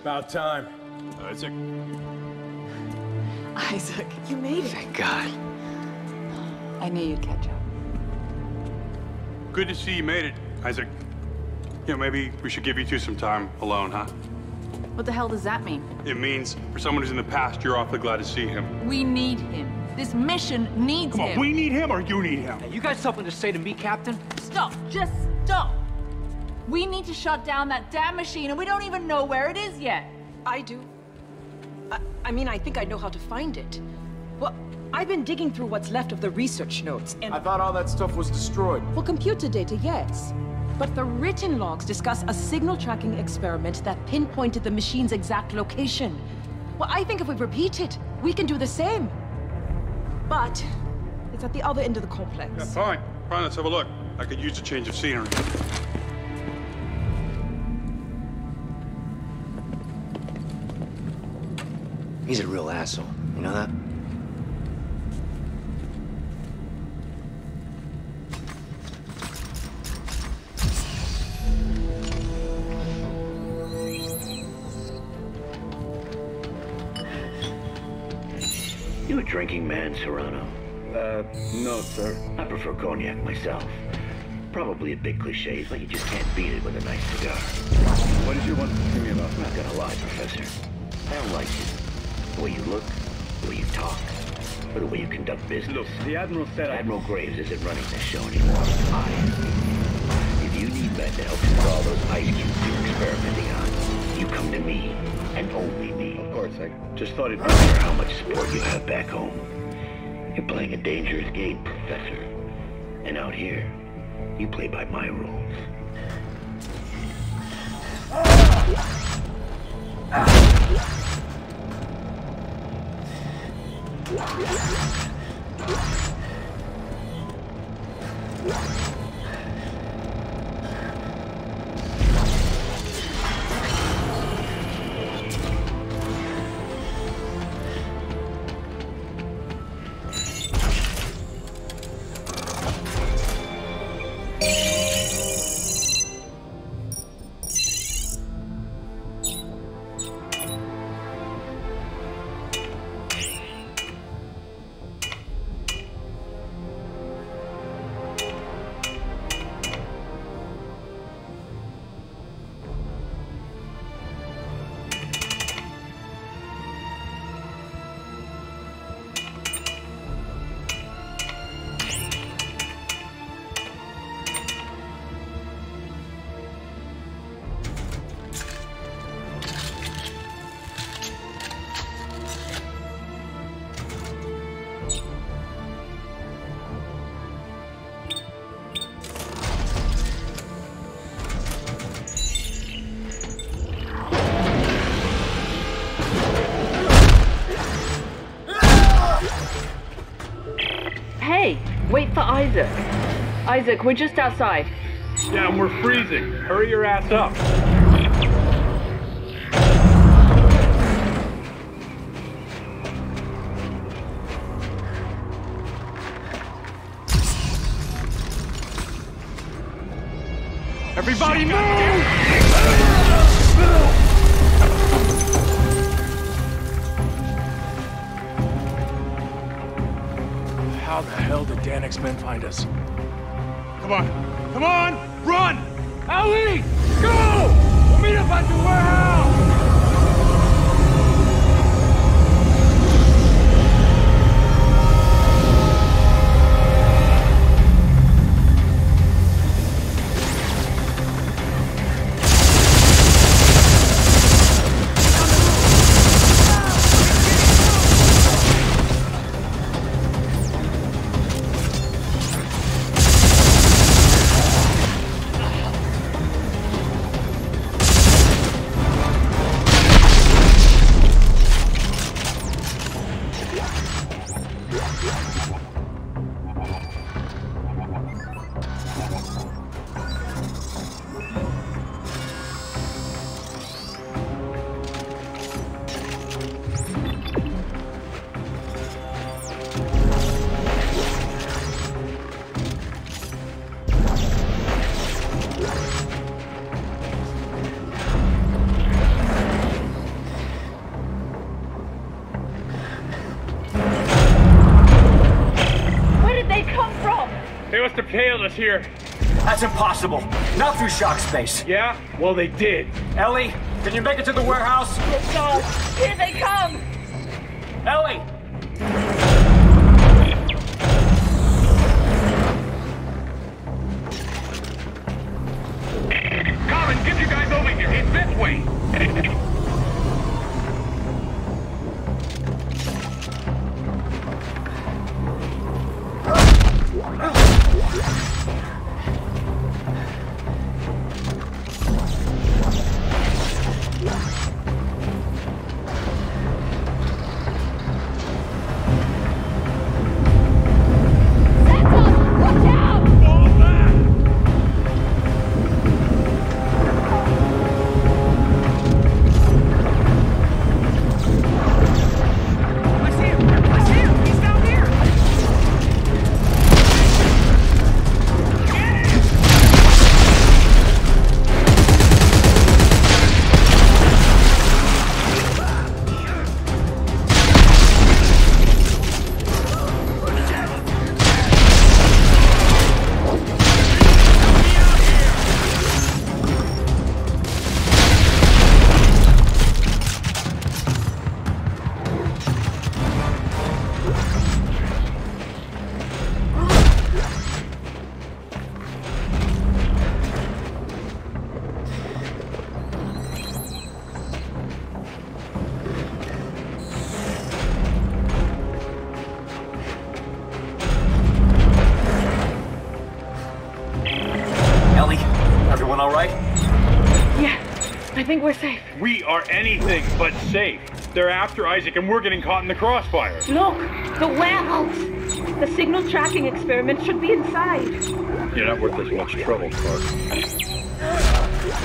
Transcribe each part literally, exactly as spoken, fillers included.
About time. Isaac. Isaac, you made it. Thank God. I knew you'd catch up. Good to see you made it, Isaac. You know, maybe we should give you two some time alone, huh? What the hell does that mean? It means, for someone who's in the past, you're awfully glad to see him. We need him. This mission needs Come him. on, we need him or you need him? Hey, you got something to say to me, Captain? Stop. Just stop. We need to shut down that damn machine, and we don't even know where it is yet. I do. I, I mean, I think I know how to find it. Well, I've been digging through what's left of the research notes, and... I thought all that stuff was destroyed. Well, computer data, yes. But the written logs discuss a signal tracking experiment that pinpointed the machine's exact location. Well, I think if we repeat it, we can do the same. But it's at the other end of the complex. Yeah, fine. Fine, let's have a look. I could use a change of scenery. He's a real asshole. You know that? You a drinking man, Serrano? Uh, no, sir. I prefer cognac myself. Probably a bit cliche, but you just can't beat it with a nice cigar. What did you want to see me about? I'm not gonna lie, Professor. I don't like you. The way you look, the way you talk, or the way you conduct business. Look, the Admiral said I... Admiral Graves isn't running this show anymore. I am. If you need men to help you with all those ice cubes you're experimenting on, you come to me, and only me. Of course, I just thought it... I don't care how much support you have back home. You're playing a dangerous game, Professor. And out here, you play by my rules. Hey, wait for Isaac. Isaac, we're just outside. Yeah, and we're freezing. Hurry your ass up. Everybody move! How the hell did Danik's men find us? Come on! Come on! Run! Ali! Go! We'll meet up at the warehouse! us here. That's impossible. Not through shock space. Yeah? Well, they did. Ellie, can you make it to the warehouse? Oh God, here they come! Ellie! Colin, get you guys over here. It's this way. I think we're safe. We are anything but safe. They're after Isaac and we're getting caught in the crossfire. Look, the warehouse. The signal tracking experiment should be inside. You're not worth as much trouble, Clark.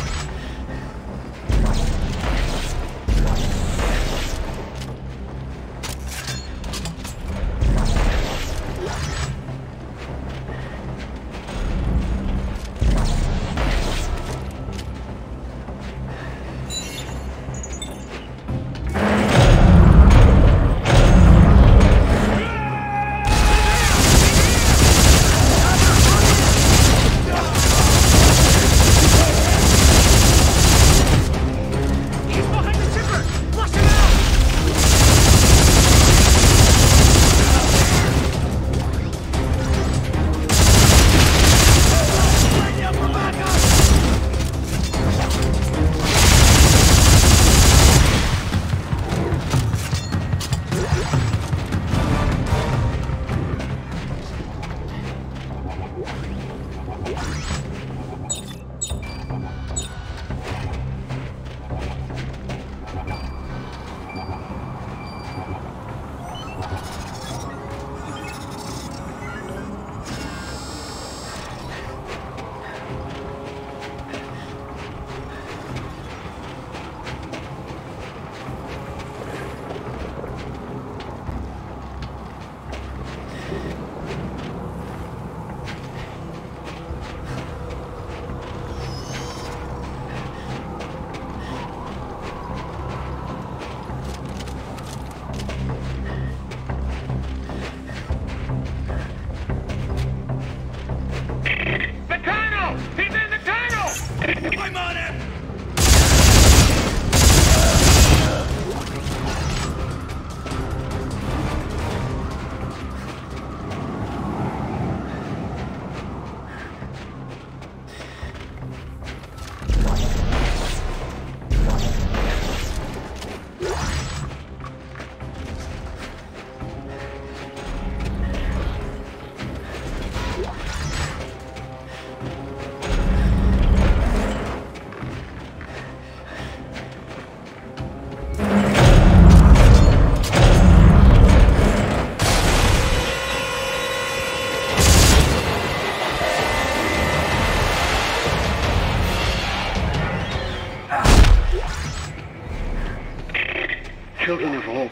Children of Hope,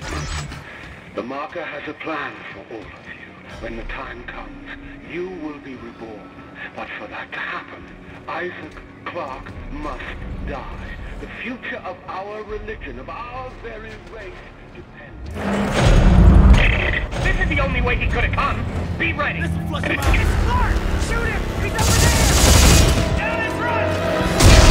the Marker has a plan for all of you. When the time comes, you will be reborn. But for that to happen, Isaac Clarke must die. The future of our religion, of our very race, depends... This is the only way he could have come. Be ready. Listen, flush him out. Clark! Shoot him! He's over there! Down in front!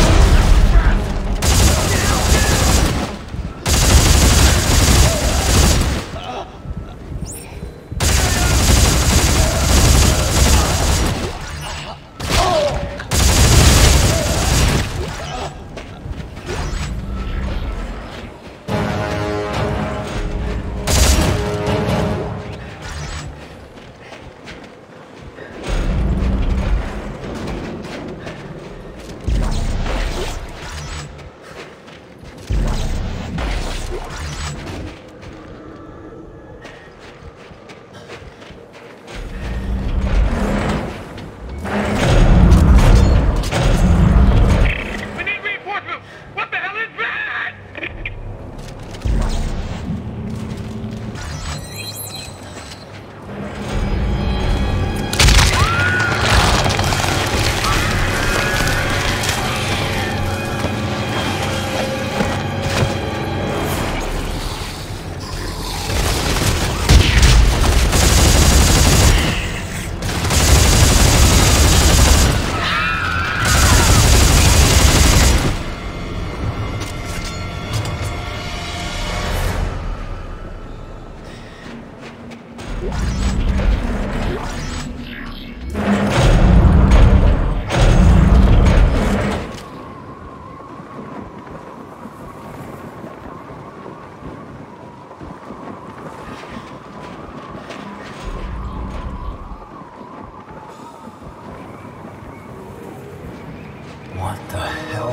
What the hell?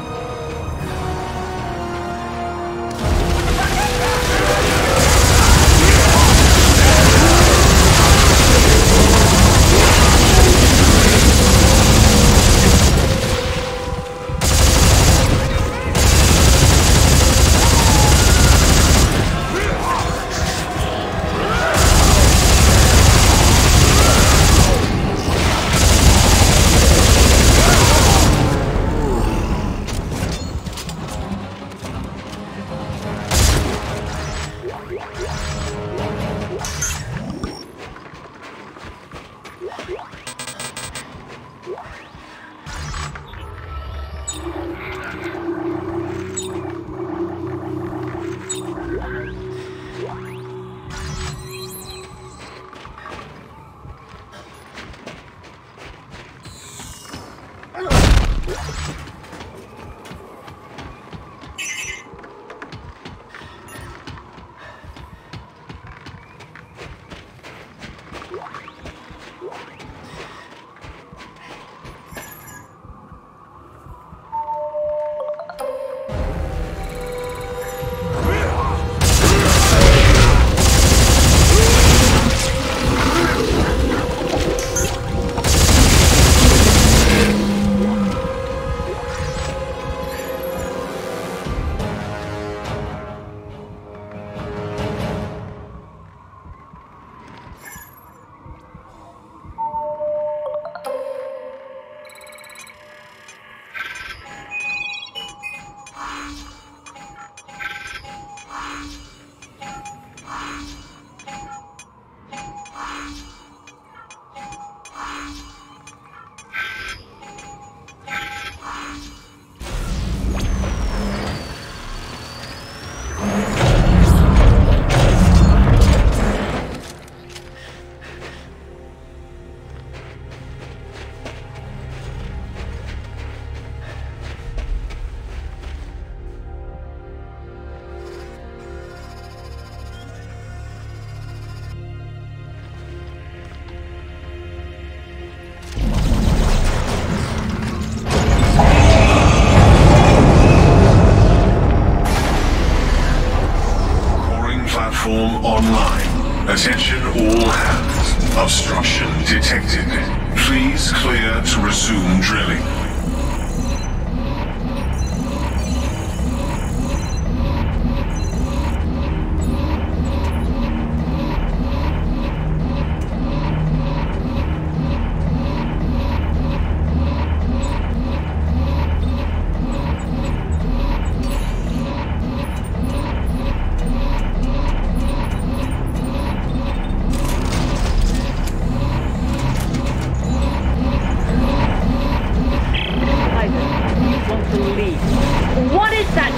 Platform online. Attention all hands. Obstruction detected. Please clear to resume drilling.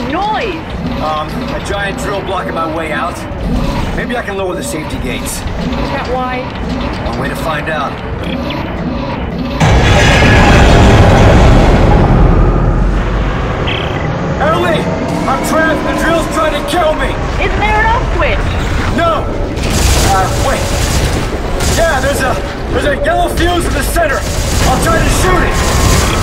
noise? Um, a giant drill blocking my way out. Maybe I can lower the safety gates. Is that why? One way to find out. Ellie! I'm trapped! The drill's trying to kill me! Isn't there an off switch? No! Uh, wait. Yeah, there's a... there's a yellow fuse in the center. I'll try to shoot it!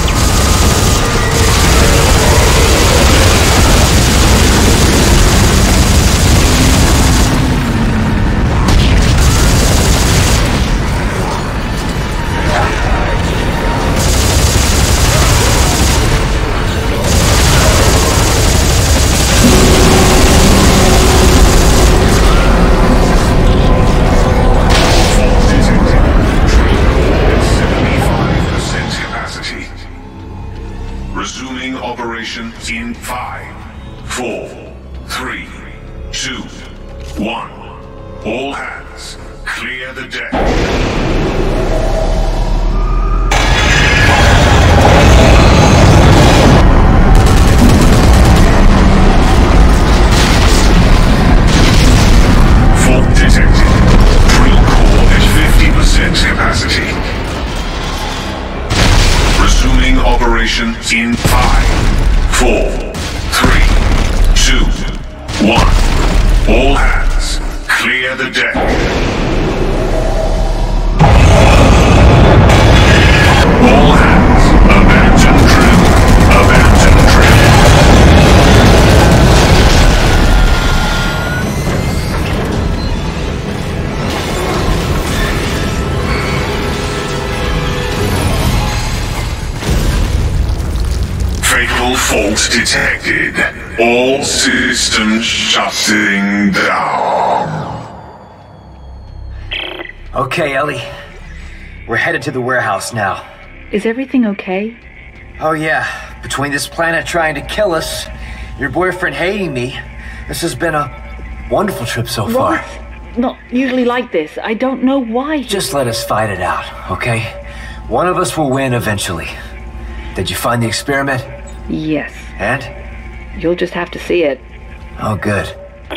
Resuming operation in five, four, three, two, one. All hands, clear the deck. Fault detected. Drill core at fifty percent capacity. Resuming operation in five, four, three, two, one. All hands, clear the deck. All hands, abandon drill. Abandon drill. Fatal fault detected. All systems shutting down. Okay, Ellie. We're headed to the warehouse now. Is everything okay? Oh yeah, between this planet trying to kill us, your boyfriend hating me, this has been a wonderful trip so far. Robert's not usually like this. I don't know why. Just let us fight it out, okay? One of us will win eventually. Did you find the experiment? Yes. And? You'll just have to see it. Oh, good.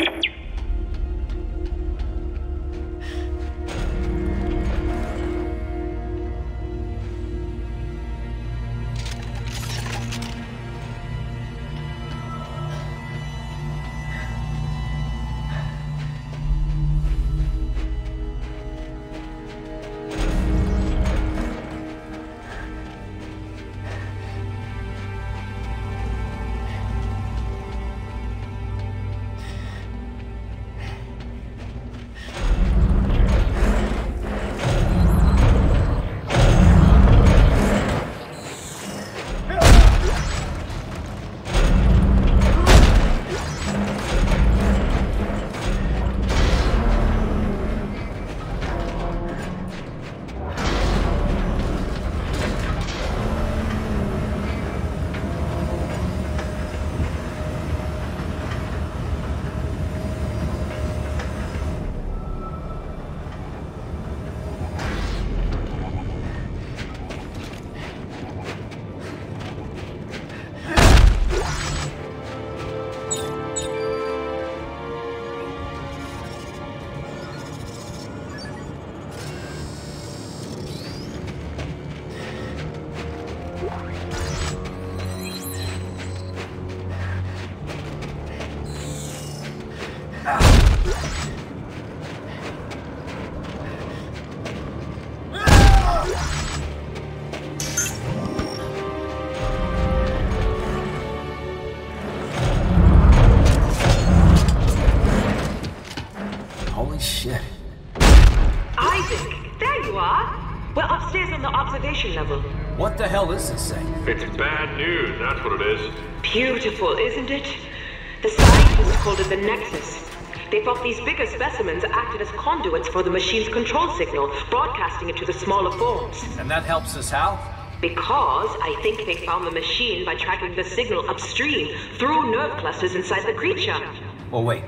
Level. What the hell is this thing? It's bad news, that's what it is. Beautiful, isn't it? The scientists called it the Nexus. They thought these bigger specimens acted as conduits for the machine's control signal, broadcasting it to the smaller forms. And that helps us how? Because I think they found the machine by tracking the signal upstream through nerve clusters inside the creature. Well, wait.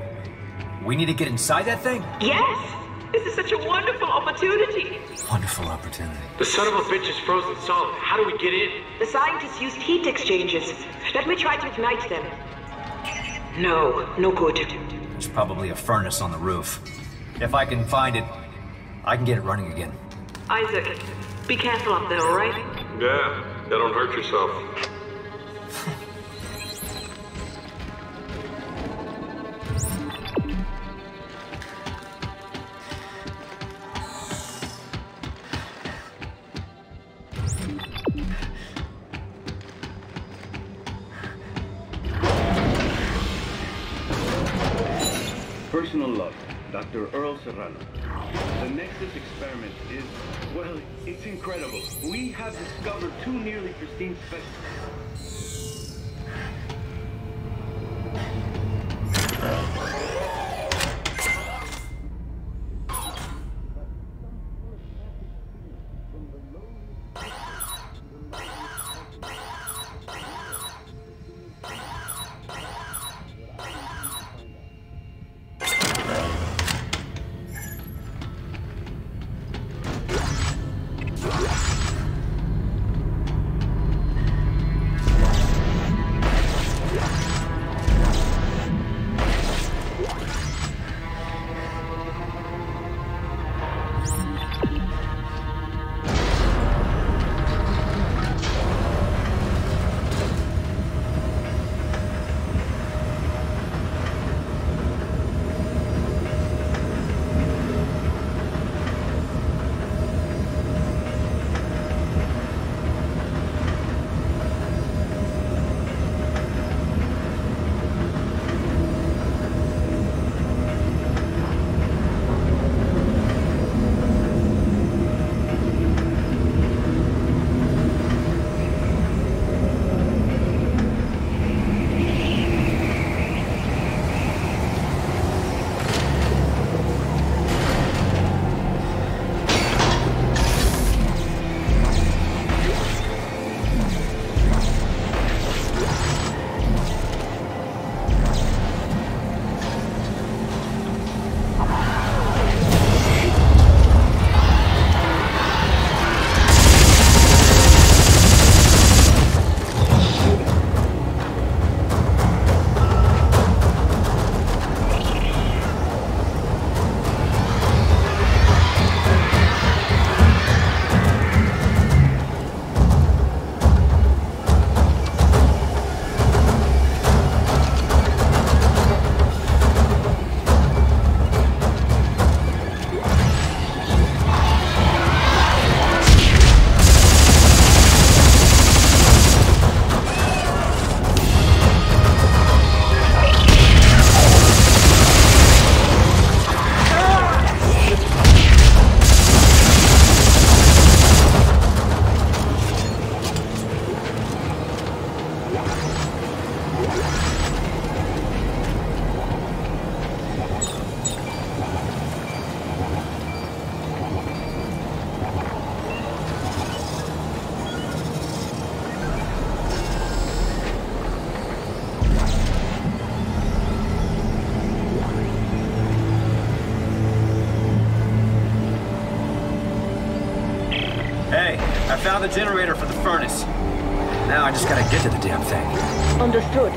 We need to get inside that thing? Yes! This is such a wonderful opportunity. Wonderful opportunity. The son of a bitch is frozen solid. How do we get in? The scientists used heat exchangers. Let me try to ignite them. No, no good. There's probably a furnace on the roof. If I can find it, I can get it running again. Isaac, be careful up there, alright? Yeah, yeah, don't hurt yourself. Personal log, Doctor Earl Serrano. The Nexus experiment is, well, it's incredible. We have discovered two nearly pristine specimens. I found the generator for the furnace. Now I just gotta get to the damn thing. Understood.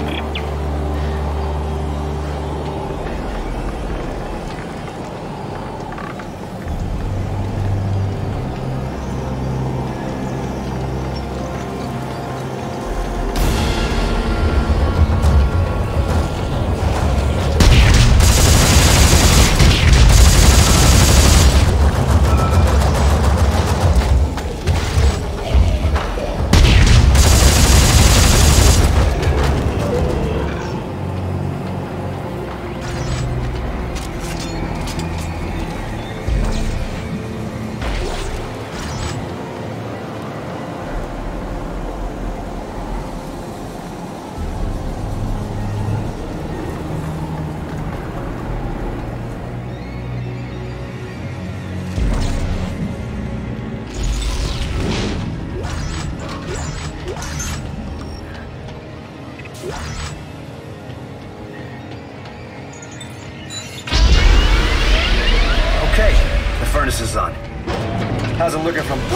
Okay, the furnace is on. How's it looking from...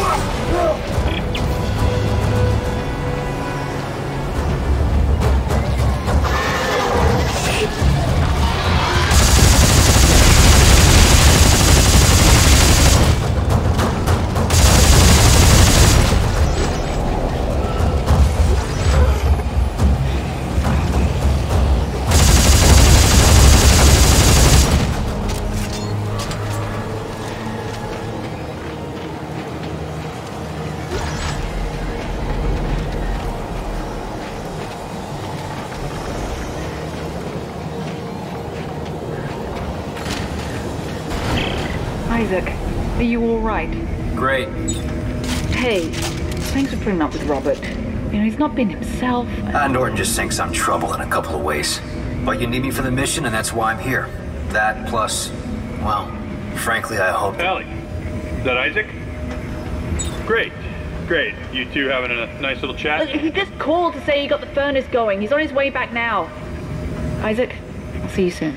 Isaac, are you alright? Great. Hey, thanks for putting up with Robert. You know, he's not been himself. Uh, Norton just thinks I'm trouble in a couple of ways. But you need me for the mission, and that's why I'm here. That plus, well, frankly, I hope... Allie, is that Isaac? Great, great. You two having a nice little chat? Look, he just called to say he got the furnace going. He's on his way back now. Isaac, I'll see you soon.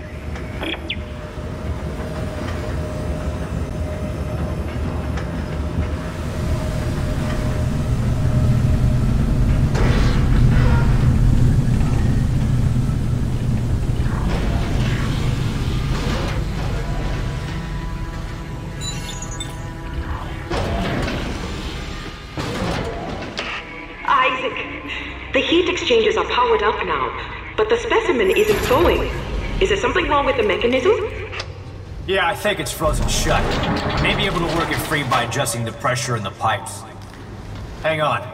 The heat exchangers are powered up now, but the specimen isn't going. Is there something wrong with the mechanism? Yeah, I think it's frozen shut. May be able to work it free by adjusting the pressure in the pipes. Hang on.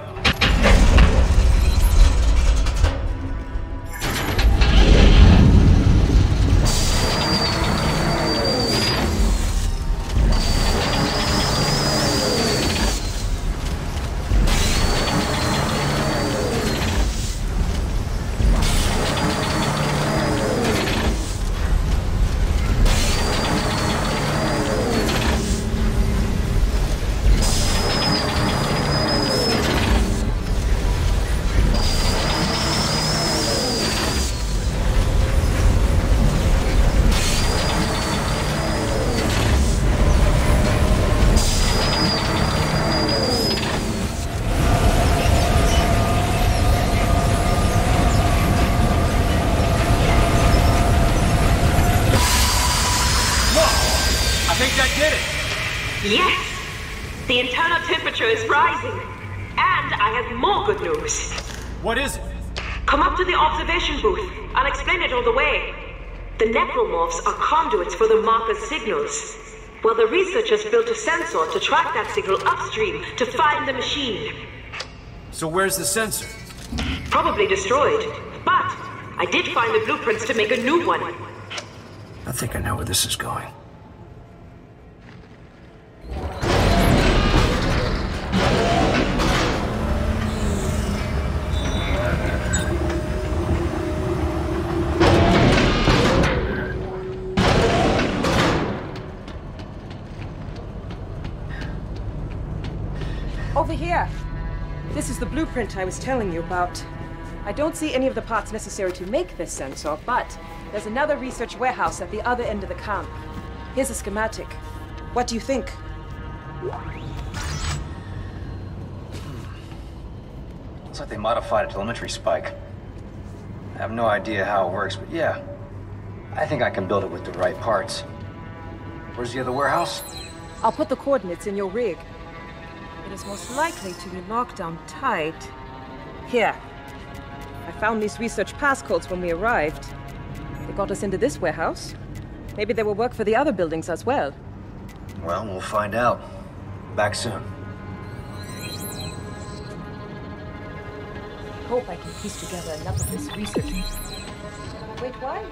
The internal temperature is rising. And I have more good news. What is it? Come up to the observation booth. I'll explain it all the way. The necromorphs are conduits for the marker's signals. Well, the researchers built a sensor to track that signal upstream to find the machine. So where's the sensor? Probably destroyed. But I did find the blueprints to make a new one. I think I know where this is going. Over here. This is the blueprint I was telling you about. I don't see any of the parts necessary to make this sensor, but there's another research warehouse at the other end of the camp. Here's a schematic. What do you think? Looks like they modified a telemetry spike. I have no idea how it works, but yeah. I think I can build it with the right parts. Where's the other warehouse? I'll put the coordinates in your rig. It is most likely to be locked down tight. Here. I found these research passcodes when we arrived. They got us into this warehouse. Maybe they will work for the other buildings as well. Well, we'll find out. Back soon. I hope I can piece together enough of this research. Wait, why?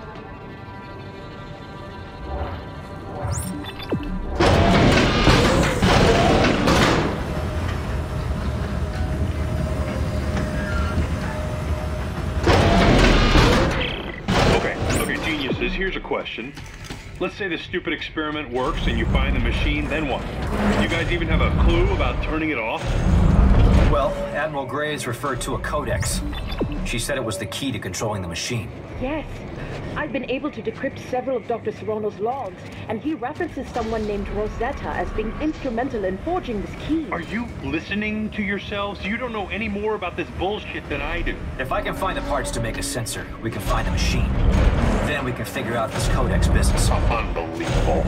Here's a question. Let's say the stupid experiment works and you find the machine, then what? You guys even have a clue about turning it off? Well, Admiral Graves referred to a codex. She said it was the key to controlling the machine. Yes. I've been able to decrypt several of Doctor Serrano's logs, and he references someone named Rosetta as being instrumental in forging this key. Are you listening to yourselves? You don't know any more about this bullshit than I do. If I can find the parts to make a sensor, we can find the machine. Then we can figure out this codex business. Unbelievable.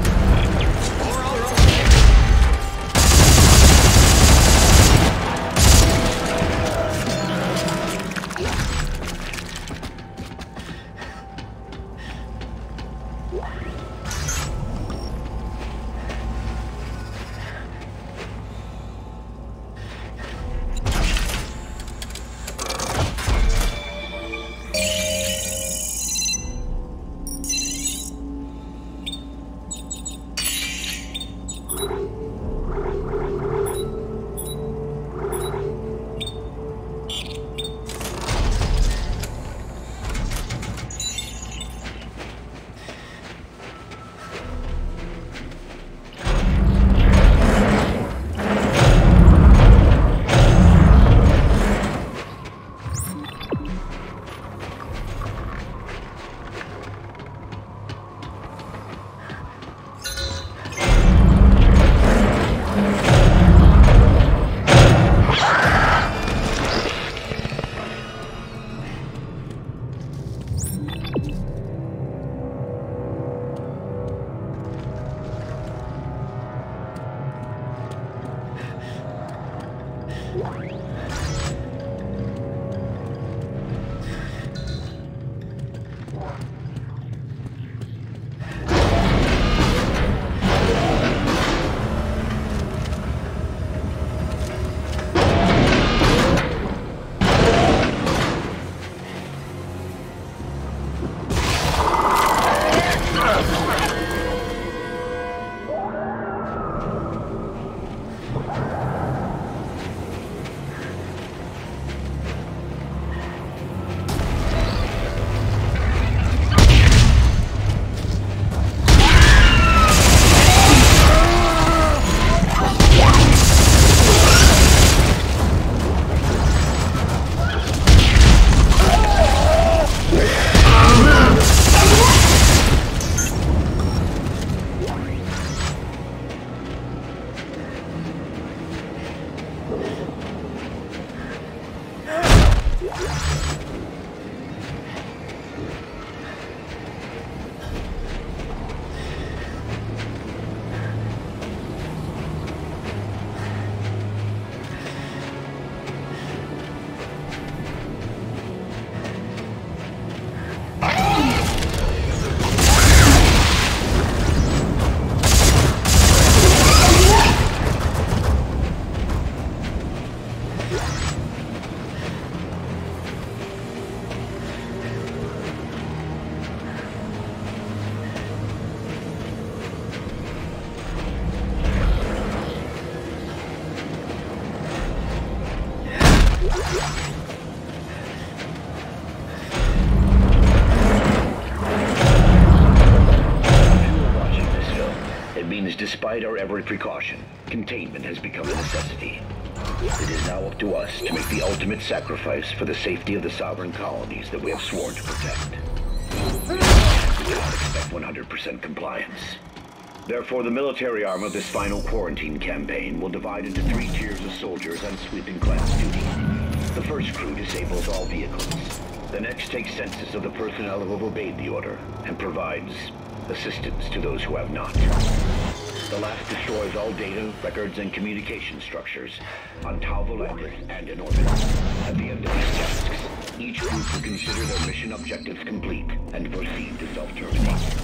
despite our every precaution, containment has become a necessity. It is now up to us to make the ultimate sacrifice for the safety of the sovereign colonies that we have sworn to protect. We cannot expect one hundred percent compliance. Therefore, the military arm of this final quarantine campaign will divide into three tiers of soldiers on sweeping class duty. The first crew disables all vehicles. The next takes census of the personnel who have obeyed the order and provides assistance to those who have not. The last destroys all data, records, and communication structures on Tau Volantis and in orbit. At the end of these tasks, each group will consider their mission objectives complete and proceed to self-terminate.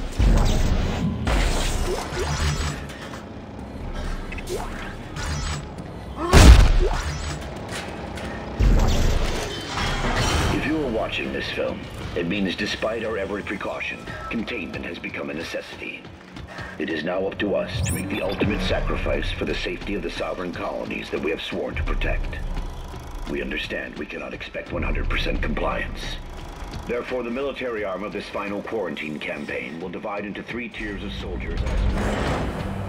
If you are watching this film, it means despite our every precaution, containment has become a necessity. It is now up to us to make the ultimate sacrifice for the safety of the sovereign colonies that we have sworn to protect. We understand we cannot expect one hundred percent compliance. Therefore, the military arm of this final quarantine campaign will divide into three tiers of soldiers as...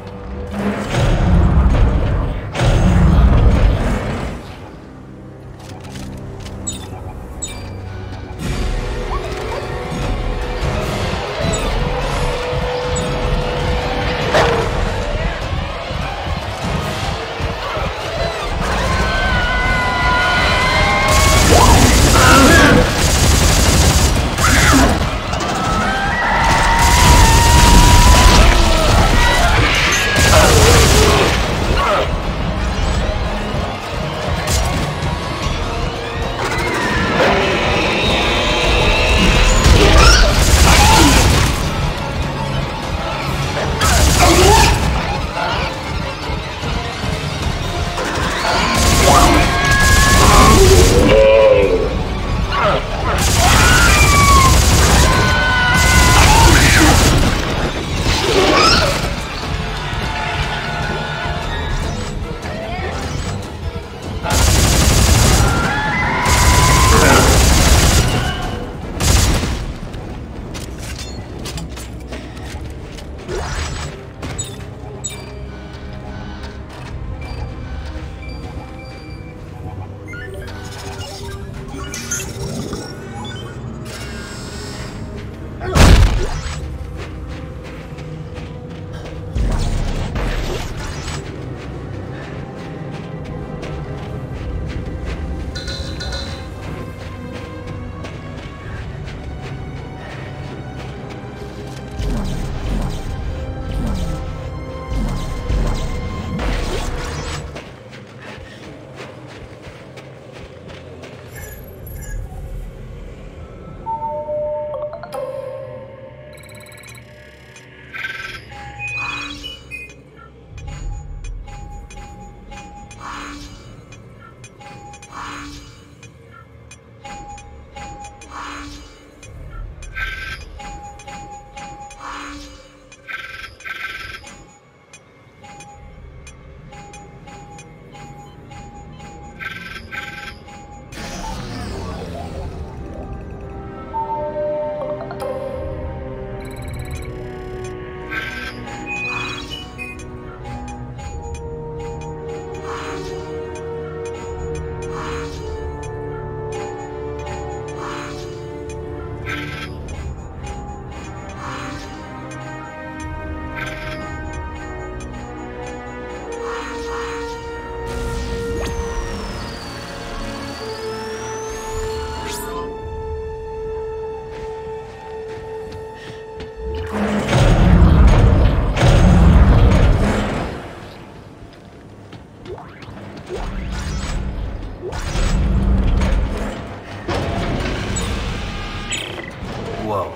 Whoa.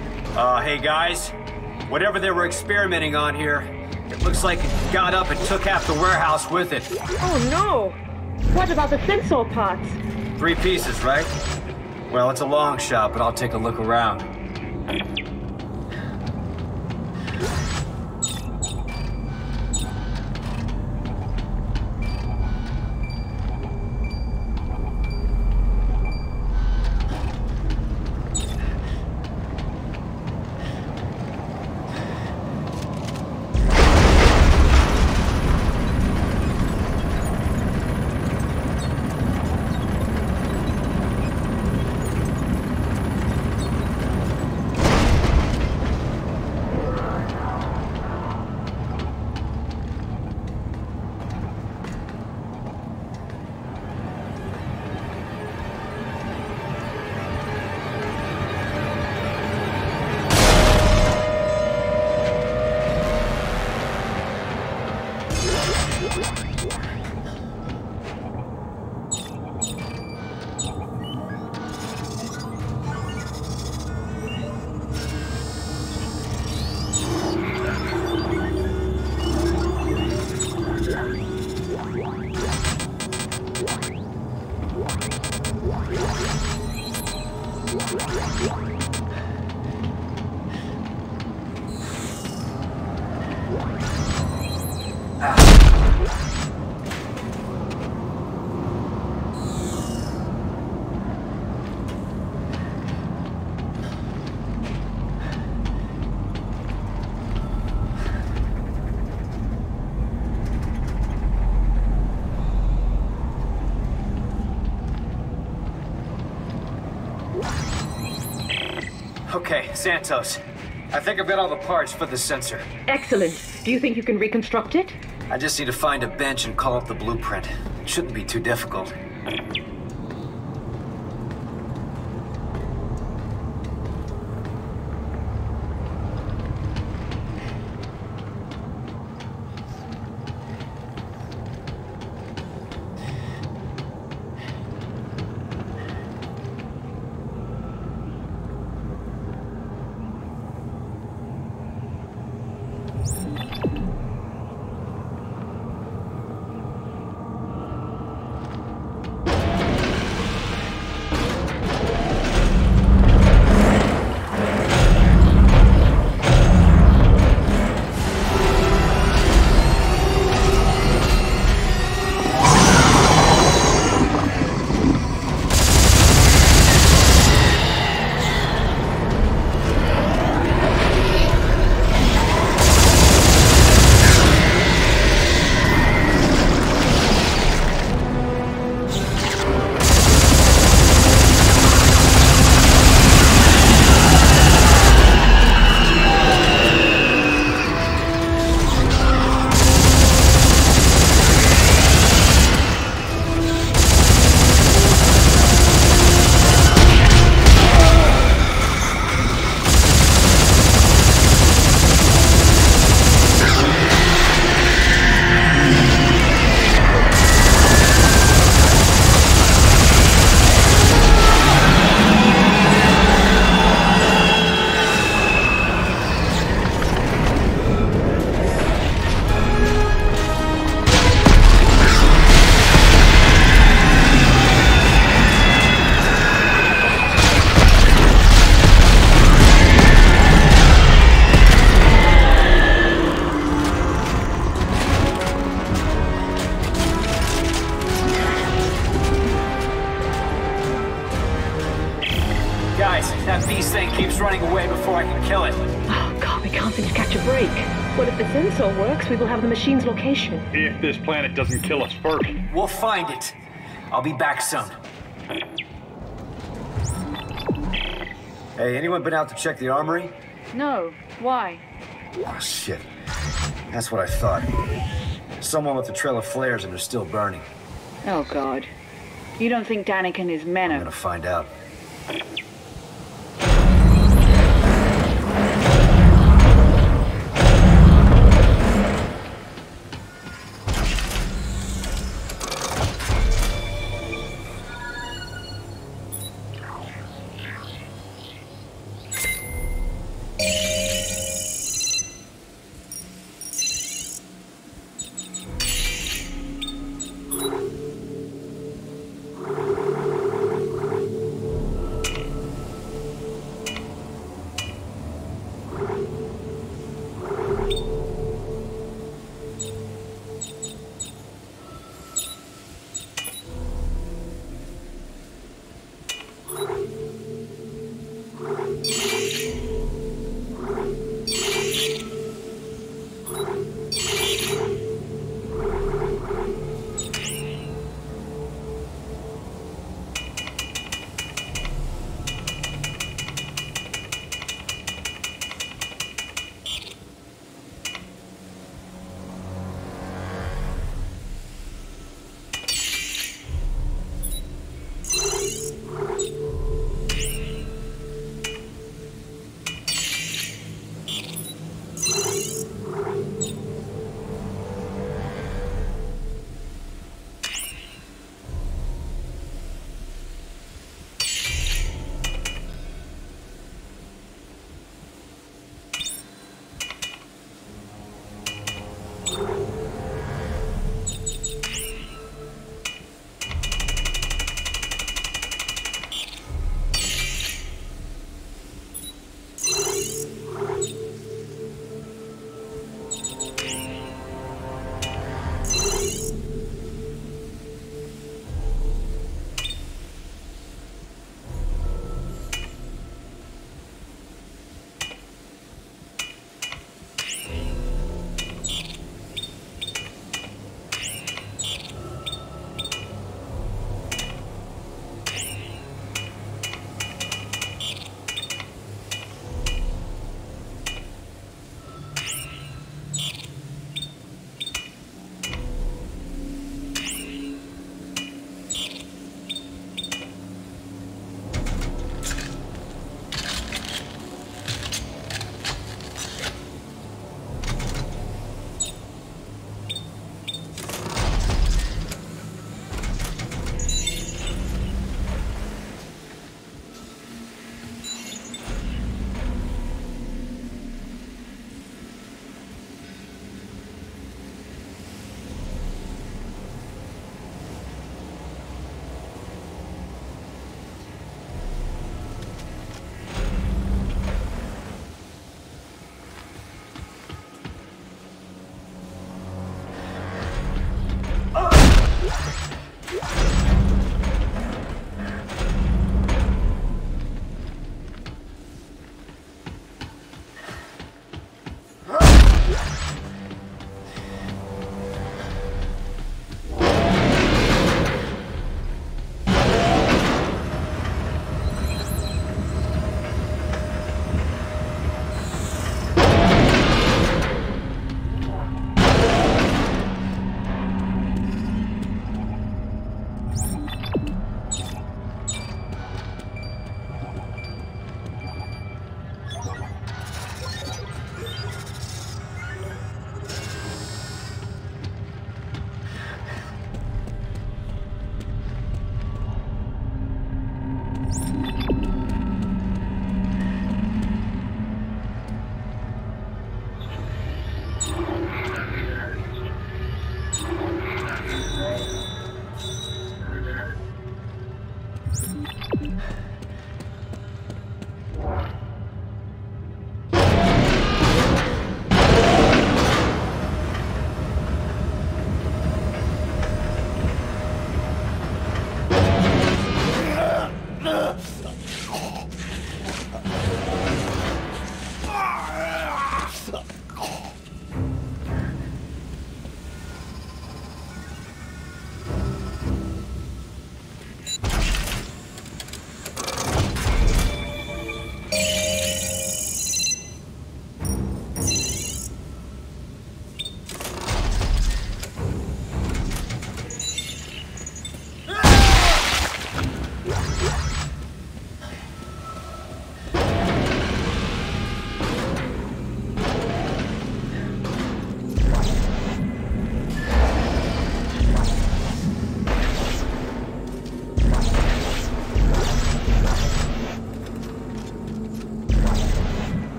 Uh, hey guys. Whatever they were experimenting on here, it looks like it got up and took half the warehouse with it. Oh no! What about the sensor parts? Three pieces, right? Well, it's a long shot, but I'll take a look around. Okay, Santos. I think I've got all the parts for the sensor. Excellent. Do you think you can reconstruct it? I just need to find a bench and call up the blueprint. It shouldn't be too difficult. Running away before I can kill it. Oh, God, we can't seem to catch a break. Well, if the sensor works, we will have the machine's location. If this planet doesn't kill us first. We'll find it. I'll be back soon. Hey, anyone been out to check the armory? No. Why? Oh, shit. That's what I thought. Someone with a trail of flares and they're still burning. Oh, God. You don't think Danik and his men are... I'm gonna find out.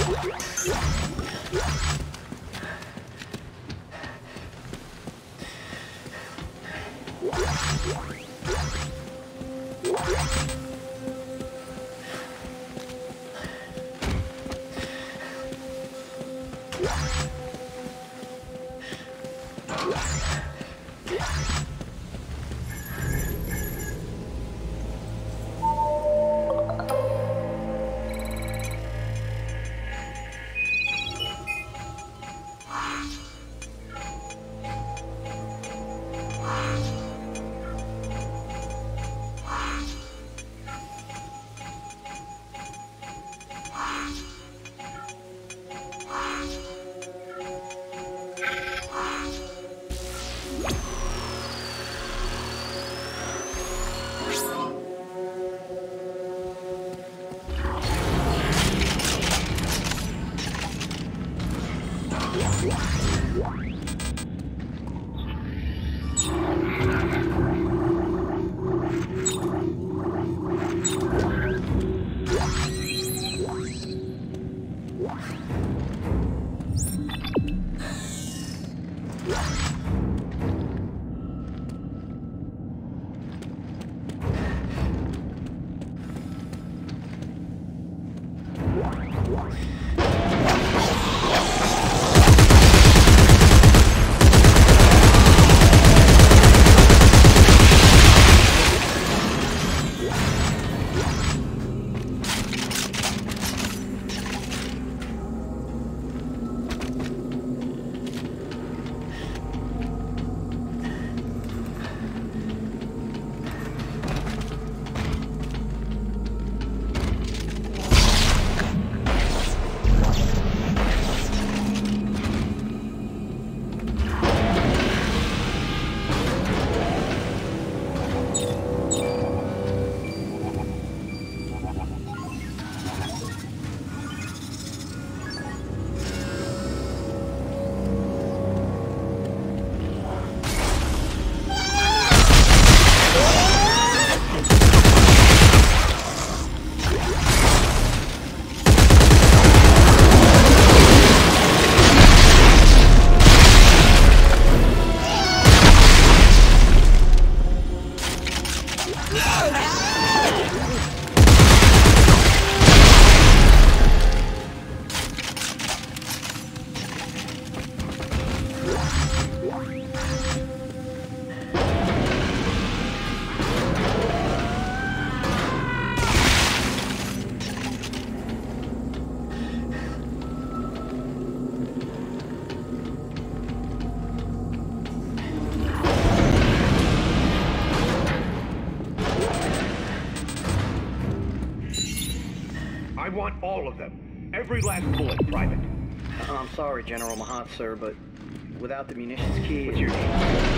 I want all of them. Every last bullet, Private. Uh, I'm sorry, General Mahat, sir, but without the munitions key... What's your name?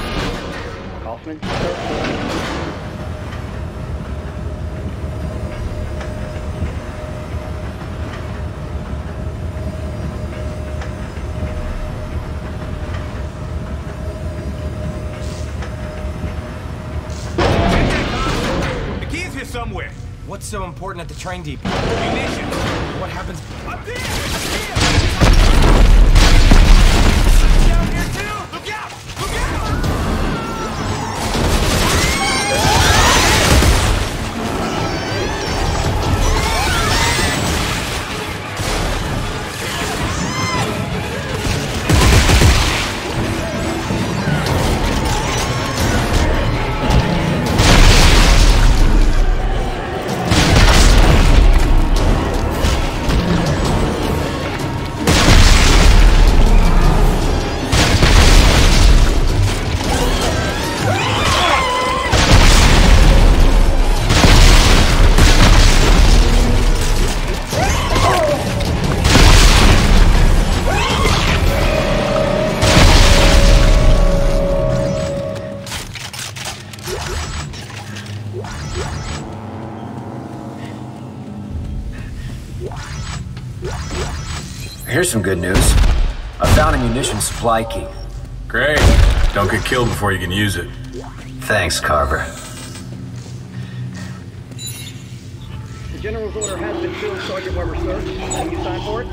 Kaufman? The key is here somewhere. What's so important at the train depot? Munitions. What happens? Up there! Up here! Down here too! Look out! Look out! Here's some good news. I found a munitions supply key. Great. Don't get killed before you can use it. Thanks, Carver. The General's order has been filled, Sergeant Weber, sir. Can you sign for it?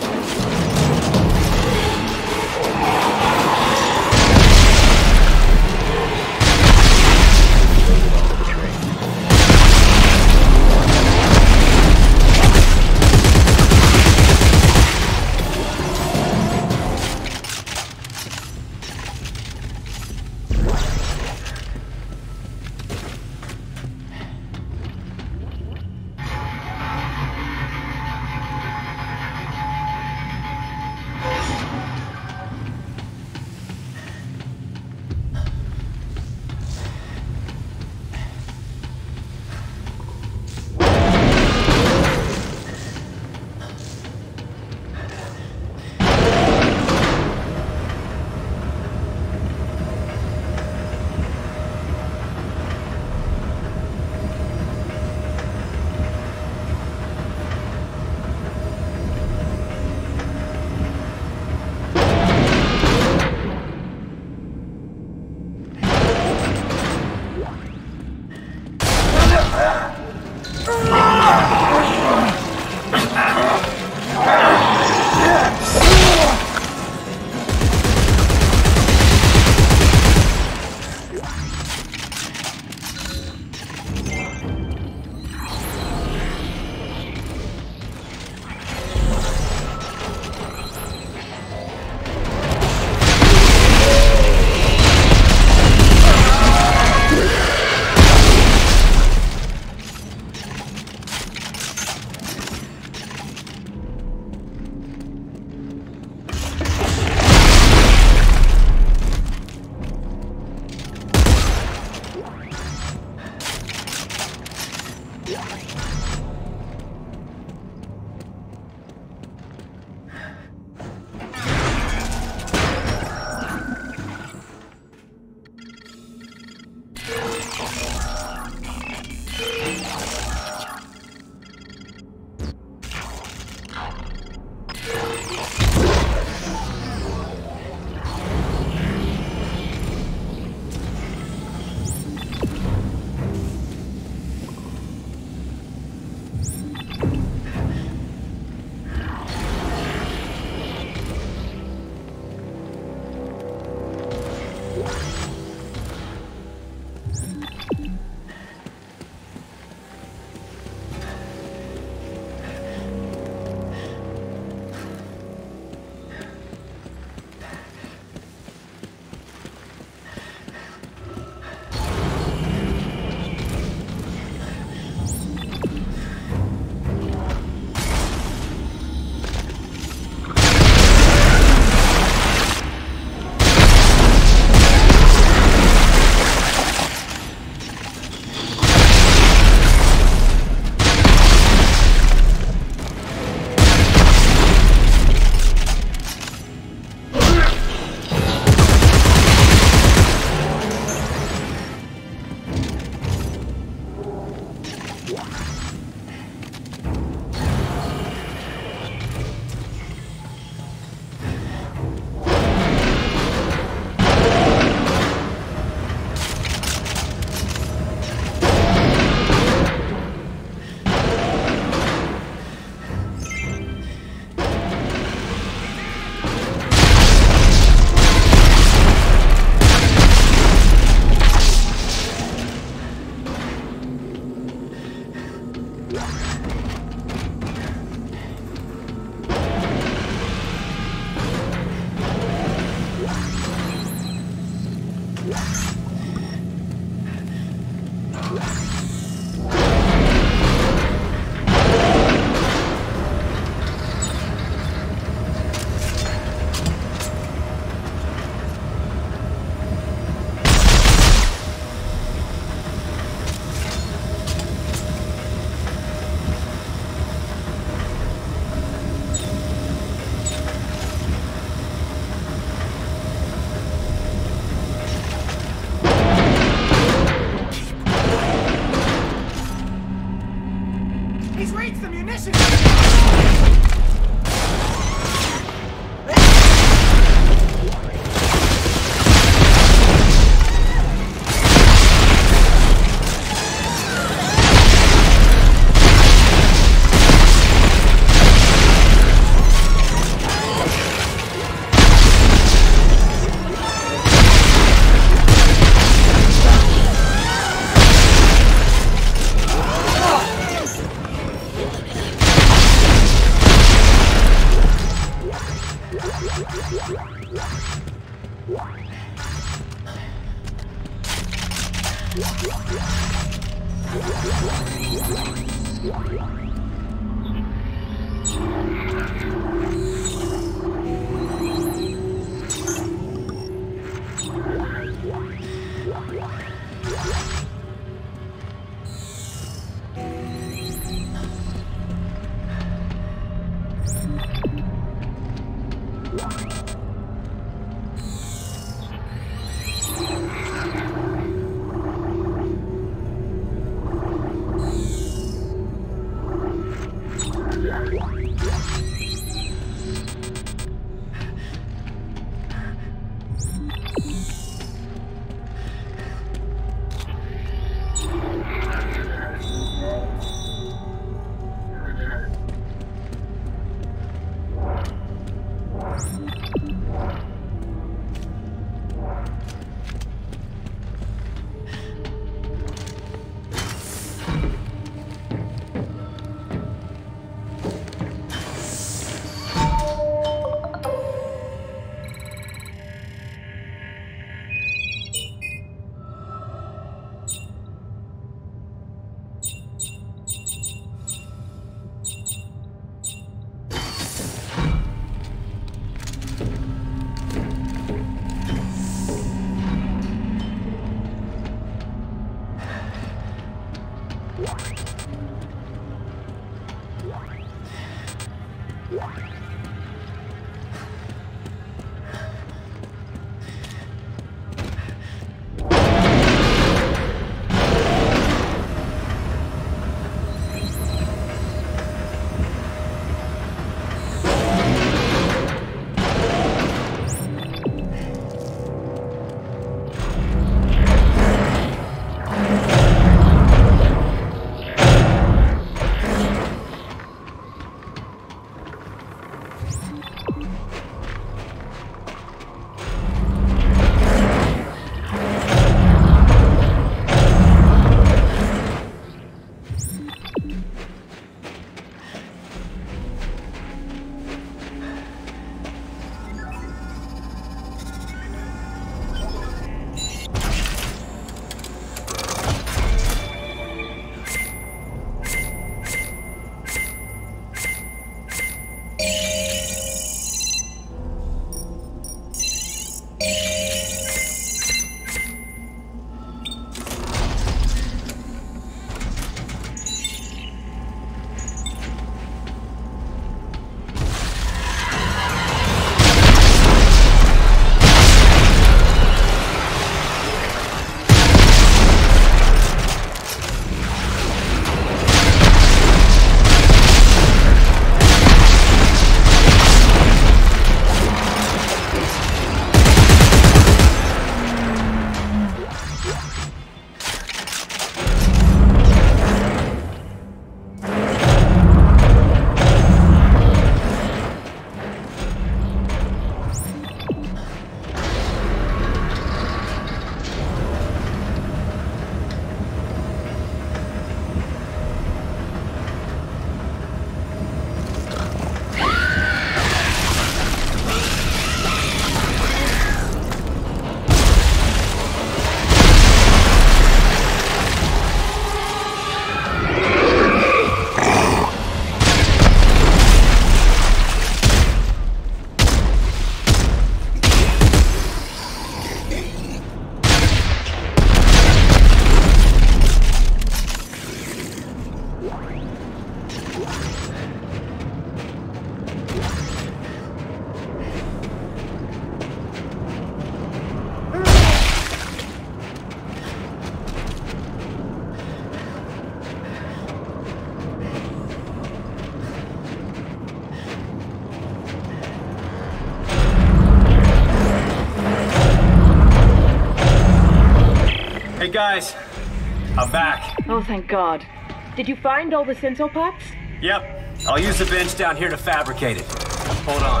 Hey guys, I'm back. Oh, thank God. Did you find all the sensor parts? Yep. I'll use the bench down here to fabricate it. Hold on.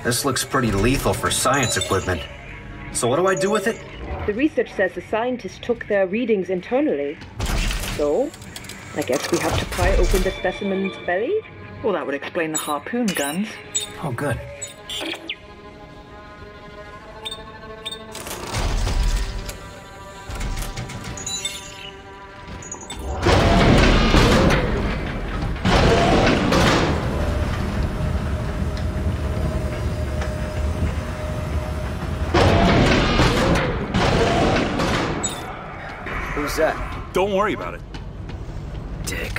This looks pretty lethal for science equipment. So what do I do with it? The research says the scientists took their readings internally. So, I guess we have to pry open the specimen's belly? Well, that would explain the harpoon guns. Oh, good. Who's that? Don't worry about it. Dick.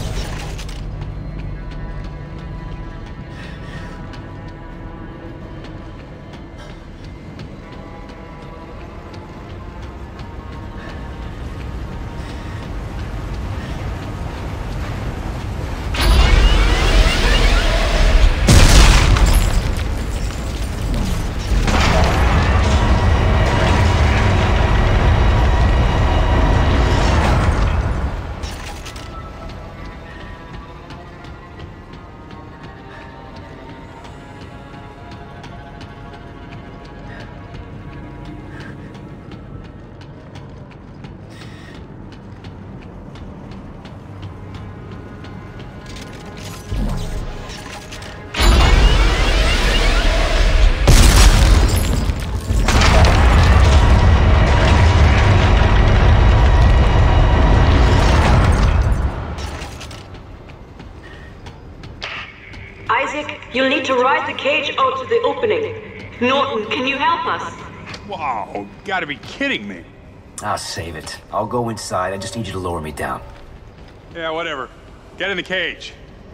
You'll need to ride the cage out to the opening. Norton, can you help us? Wow, gotta be kidding me. I'll save it. I'll go inside. I just need you to lower me down. Yeah, whatever. Get in the cage.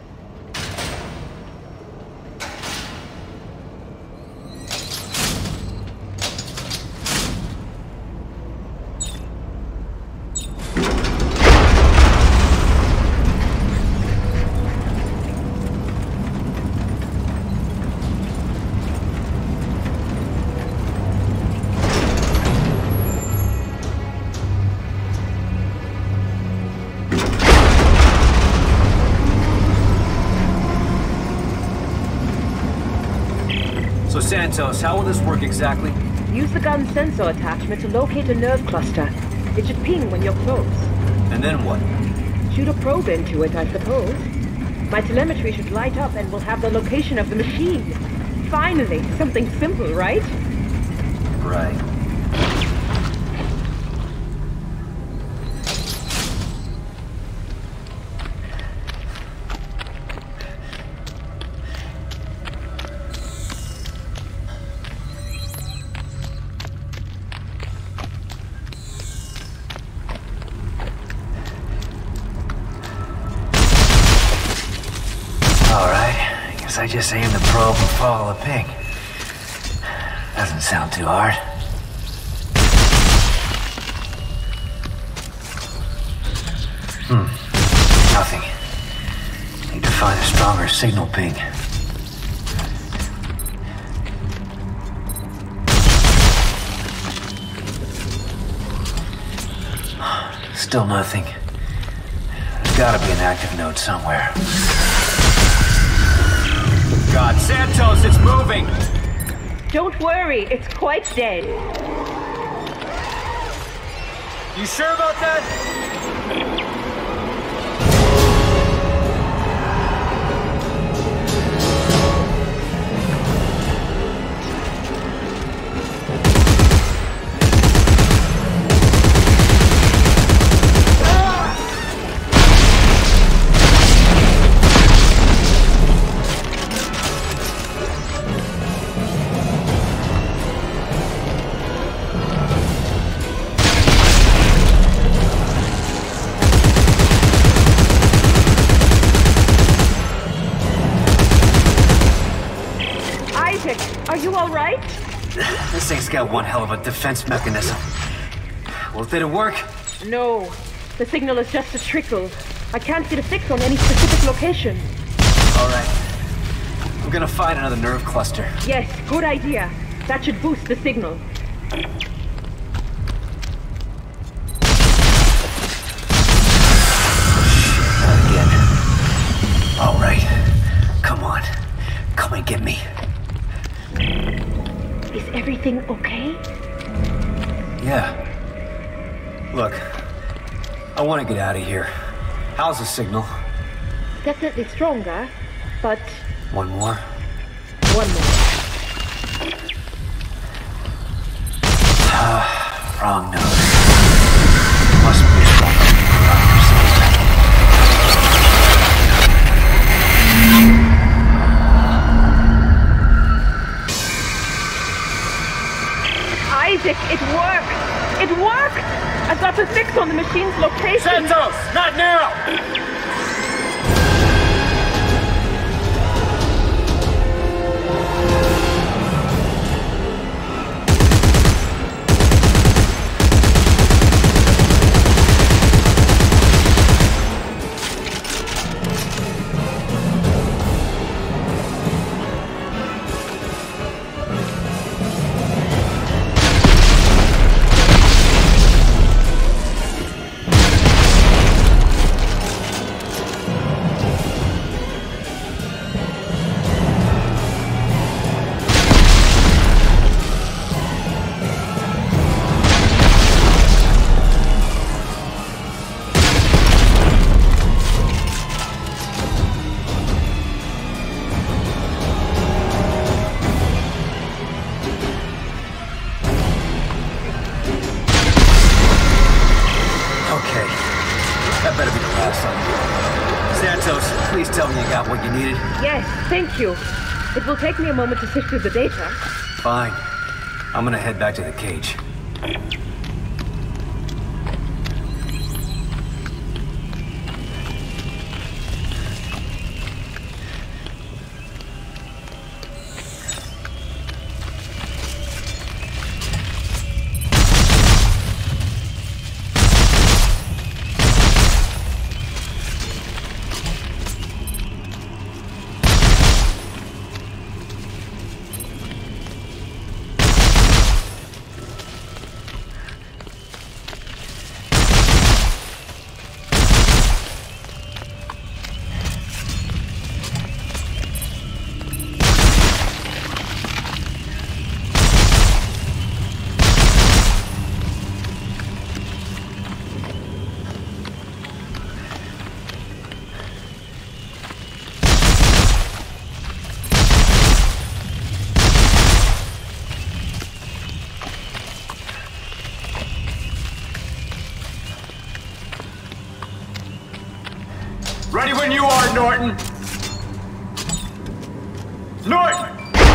So Santos, how will this work exactly? Use the gun's sensor attachment to locate a nerve cluster. It should ping when you're close. And then what? Shoot a probe into it, I suppose. My telemetry should light up and we'll have the location of the machine. Finally, something simple, right? Right. I just aim the probe and follow the ping. Doesn't sound too hard. Hmm. Nothing. Need to find a stronger signal ping. Still nothing. There's gotta be an active node somewhere. God, Santos, it's moving! Don't worry, it's quite dead. You sure about that? Are you all right? This thing's got one hell of a defense mechanism. Well, did it work? No. The signal is just a trickle. I can't get a fix on any specific location. All right. I'm gonna find another nerve cluster. Yes, good idea. That should boost the signal. Not again. All right. Come on. Come and get me. everything okay? Yeah. Look, I want to get out of here. How's the signal? Definitely stronger, but... One more? One more. Wrong note. Must be a strong Isaac, it worked! It worked! I got a fix on the machine's location! Santos! Not now! Yes, thank you. It will take me a moment to sift through the data. Fine. I'm gonna head back to the cage. Ready when you are, Norton! Norton!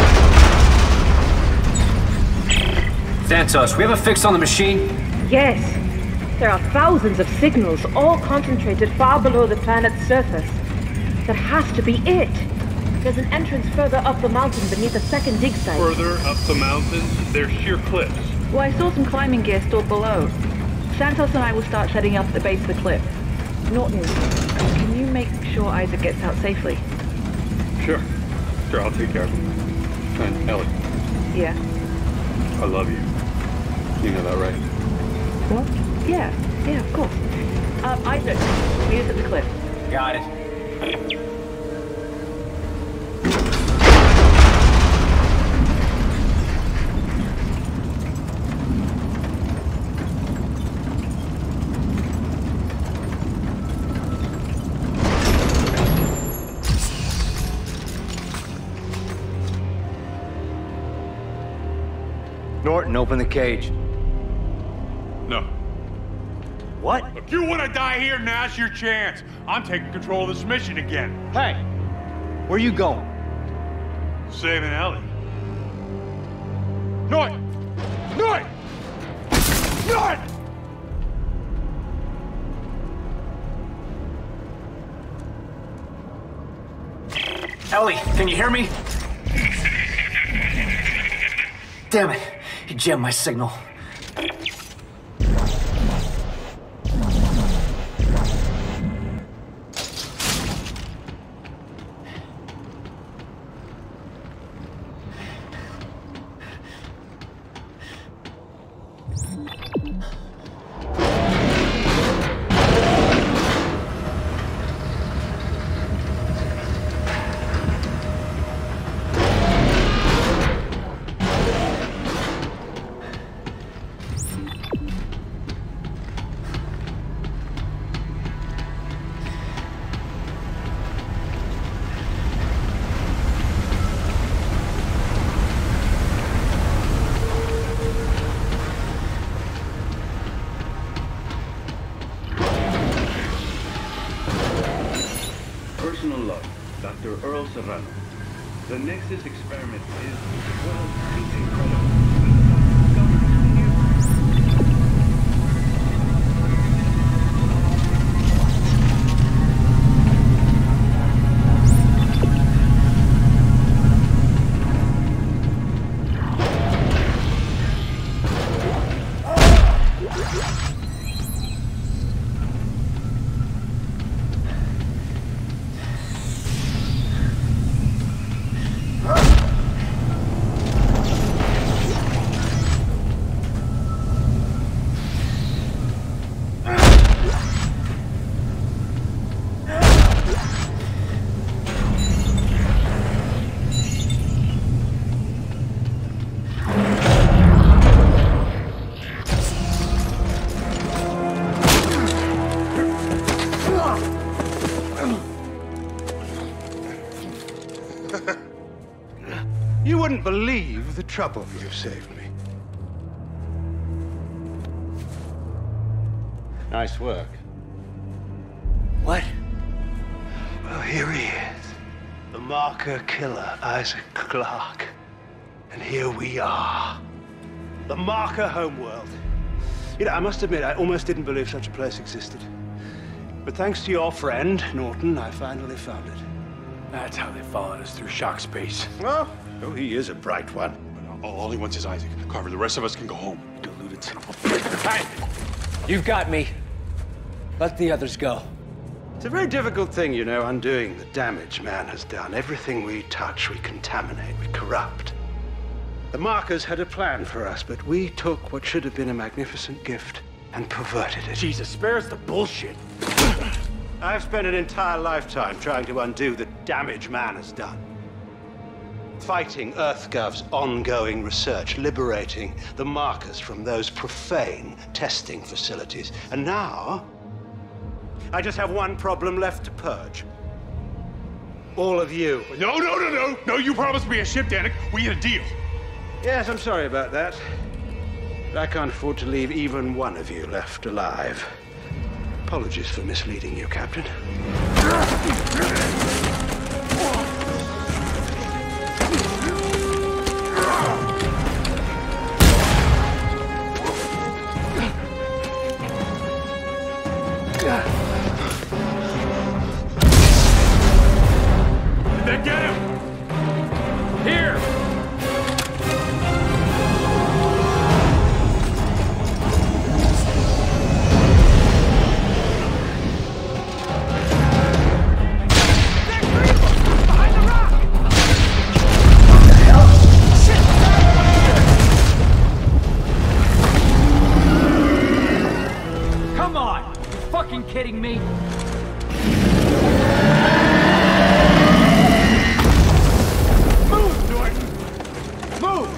Santos, we have a fix on the machine? Yes. There are thousands of signals, all concentrated far below the planet's surface. That has to be it. There's an entrance further up the mountain beneath a second dig site. Further up the mountains, there's sheer cliffs. Well, I saw some climbing gear stored below. Santos and I will start setting up at the base of the cliff. Norton, can you make sure Isaac gets out safely? Sure. Sure, I'll take care of him. And Ellie. Yeah. I love you. You know that, right? What? Yeah. Yeah, of course. Um, Isaac, meet us at the cliff. Got it. Norton, open the cage. No. What? If you want to die here, now's your chance. I'm taking control of this mission again. Hey, where you going? Saving Ellie. Norton! Norton! Norton! Ellie, can you hear me? Damn it, he jammed my signal. Personal love, Doctor Earl Serrano. The Nexus experiment is, well, it's incredible. You wouldn't believe the trouble you've saved me. Nice work. What? Well, here he is. The marker killer, Isaac Clarke. And here we are. The marker homeworld. You know, I must admit, I almost didn't believe such a place existed. But thanks to your friend, Norton, I finally found it. That's how they followed us through shock space. Well, oh, he is a bright one. All, all he wants is Isaac. Carver, the rest of us can go home. Deluded son of a... Hey! You've got me. Let the others go. It's a very difficult thing, you know, undoing the damage man has done. Everything we touch, we contaminate, we corrupt. The markers had a plan for us, but we took what should have been a magnificent gift and perverted it. Jesus, spare us the bullshit. I've spent an entire lifetime trying to undo the damage man has done. Fighting EarthGov's ongoing research, liberating the markers from those profane testing facilities. And now, I just have one problem left to purge. All of you. No, no, no, no! No, you promised me a ship, Danik. We had a deal. Yes, I'm sorry about that. But I can't afford to leave even one of you left alive. Apologies for misleading you, Captain. Did they get him? Here! Kidding me? Move, Norton! Move!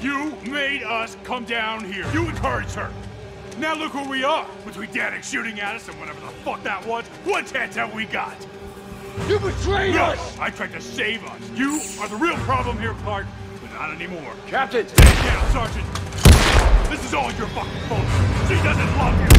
You made us come down here. You encouraged her. Now look where we are. Between Danik shooting at us and whatever the fuck that was, what chance have we got? You betrayed no, us! I tried to save us. You are the real problem here, Clark, but not anymore. Captain! Stand down, Sergeant. This is all your fucking fault. She doesn't love you.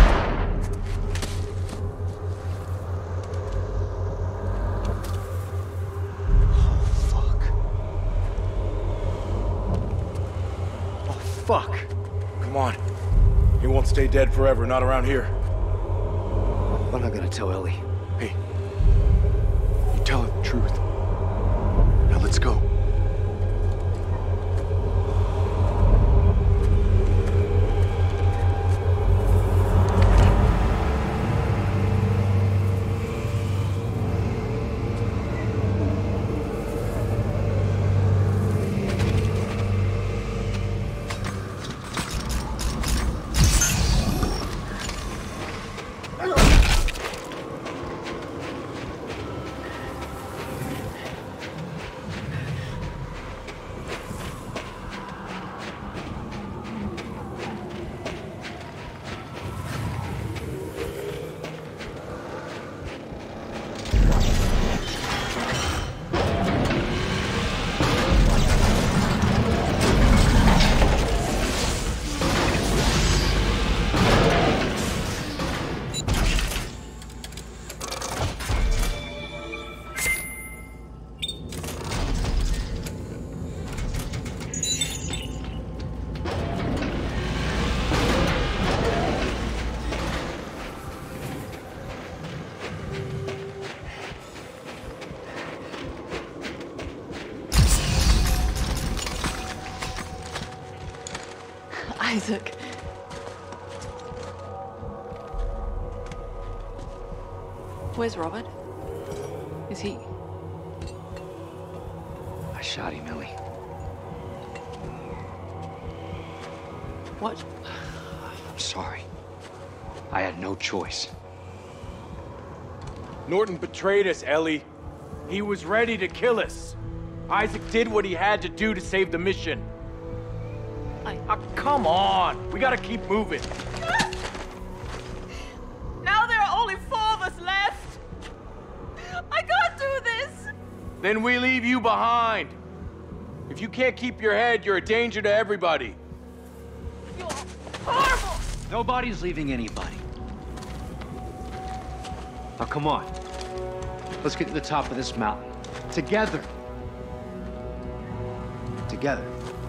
Fuck. Come on. He won't stay dead forever, not around here. I'm not gonna tell Ellie. Hey. You tell her the truth. Now let's go. Isaac. Where's Robert? Is he... I shot him, Ellie. What? I'm sorry. I had no choice. Norton betrayed us, Ellie. He was ready to kill us. Isaac did what he had to do to save the mission. I... Oh, come on! We gotta keep moving. Now there are only four of us left! I can't do this! Then we leave you behind. If you can't keep your head, you're a danger to everybody. You're horrible! Nobody's leaving anybody. Now come on. Let's get to the top of this mountain. Together. Together.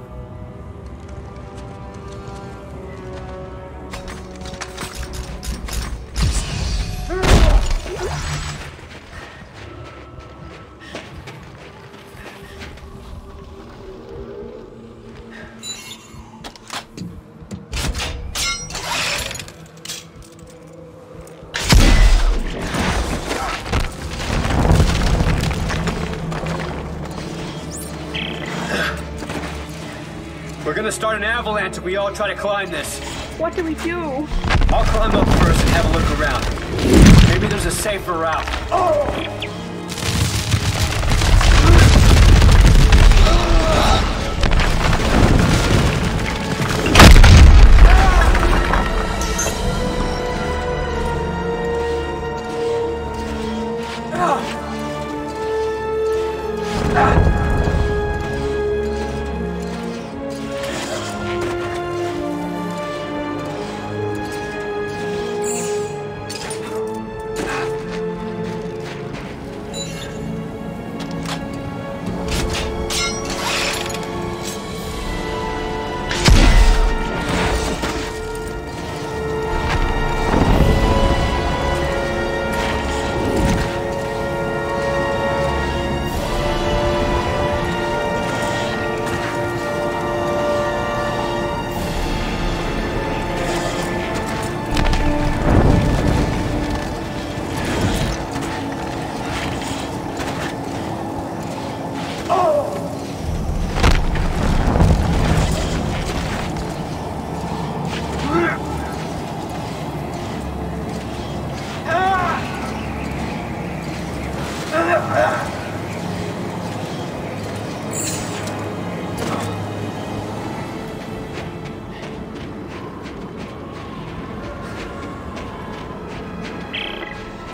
We're gonna start an avalanche if we all try to climb this. What do we do? I'll climb up first and have a look around. Maybe there's a safer route. Oh!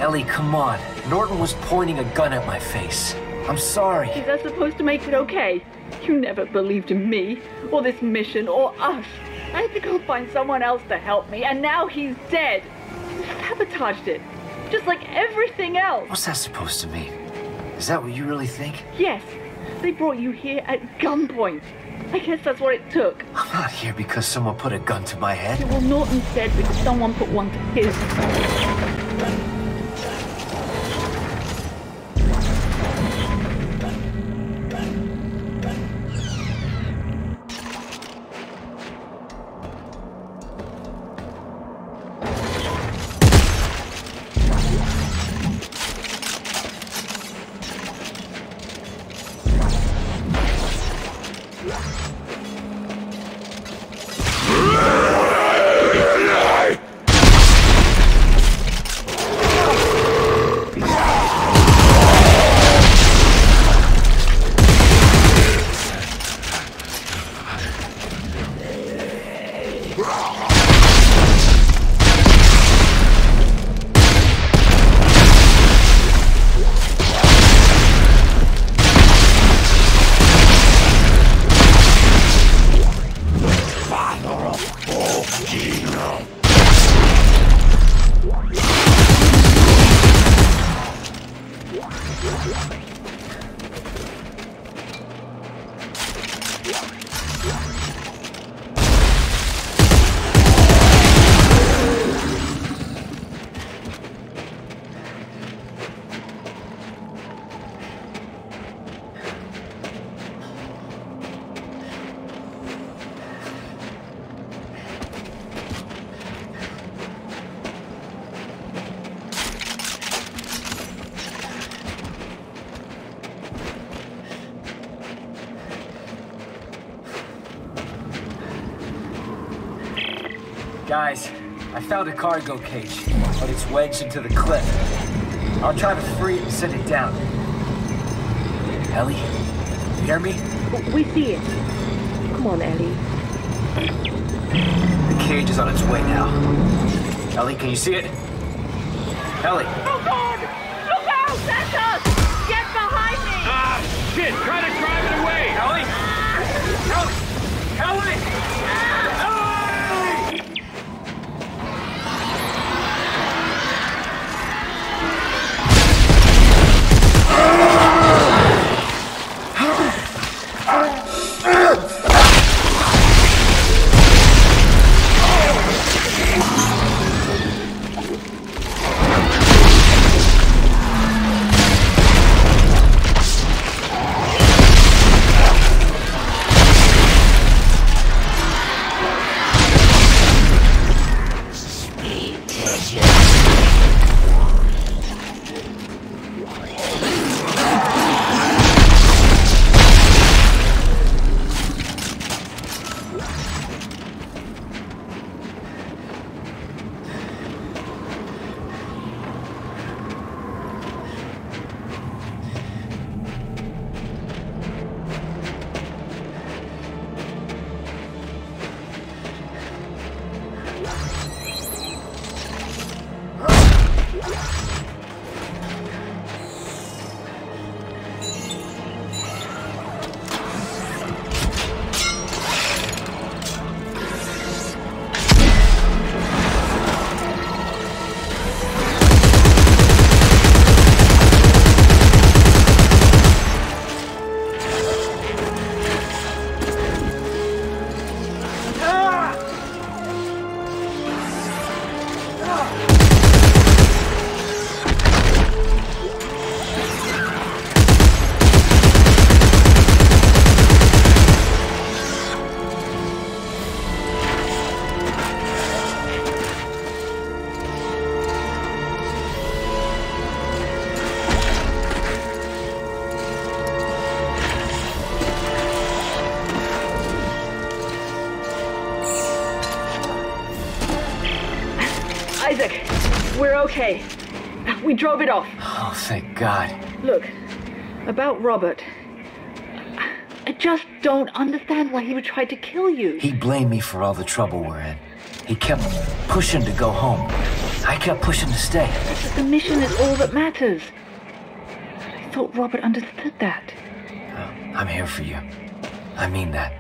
Ellie, come on. Norton was pointing a gun at my face. I'm sorry. Is that supposed to make it okay? You never believed in me, or this mission, or us. I had to go find someone else to help me, and now he's dead. You sabotaged it. Just like everything else. What's that supposed to mean? Is that what you really think? Yes. They brought you here at gunpoint. I guess that's what it took. I'm not here because someone put a gun to my head. Yeah, well, Norton's dead because someone put one to his. Guys, I found a cargo cage, but it's wedged into the cliff. I'll try to free it and send it down. Ellie, you hear me? We see it. Come on, Ellie. The cage is on its way now. Ellie, can you see it? Ellie! Oh God! Look out! That's us! Get behind me! Ah, shit! Try to drive it away! Ellie! Ellie! Ellie! Ellie! Isaac, we're okay. We drove it off. Oh, thank God. Look, about Robert. I just don't understand why he would try to kill you. He blamed me for all the trouble we're in. He kept pushing to go home. I kept pushing to stay. But the mission is all that matters. I thought Robert understood that. I'm here for you. I mean that.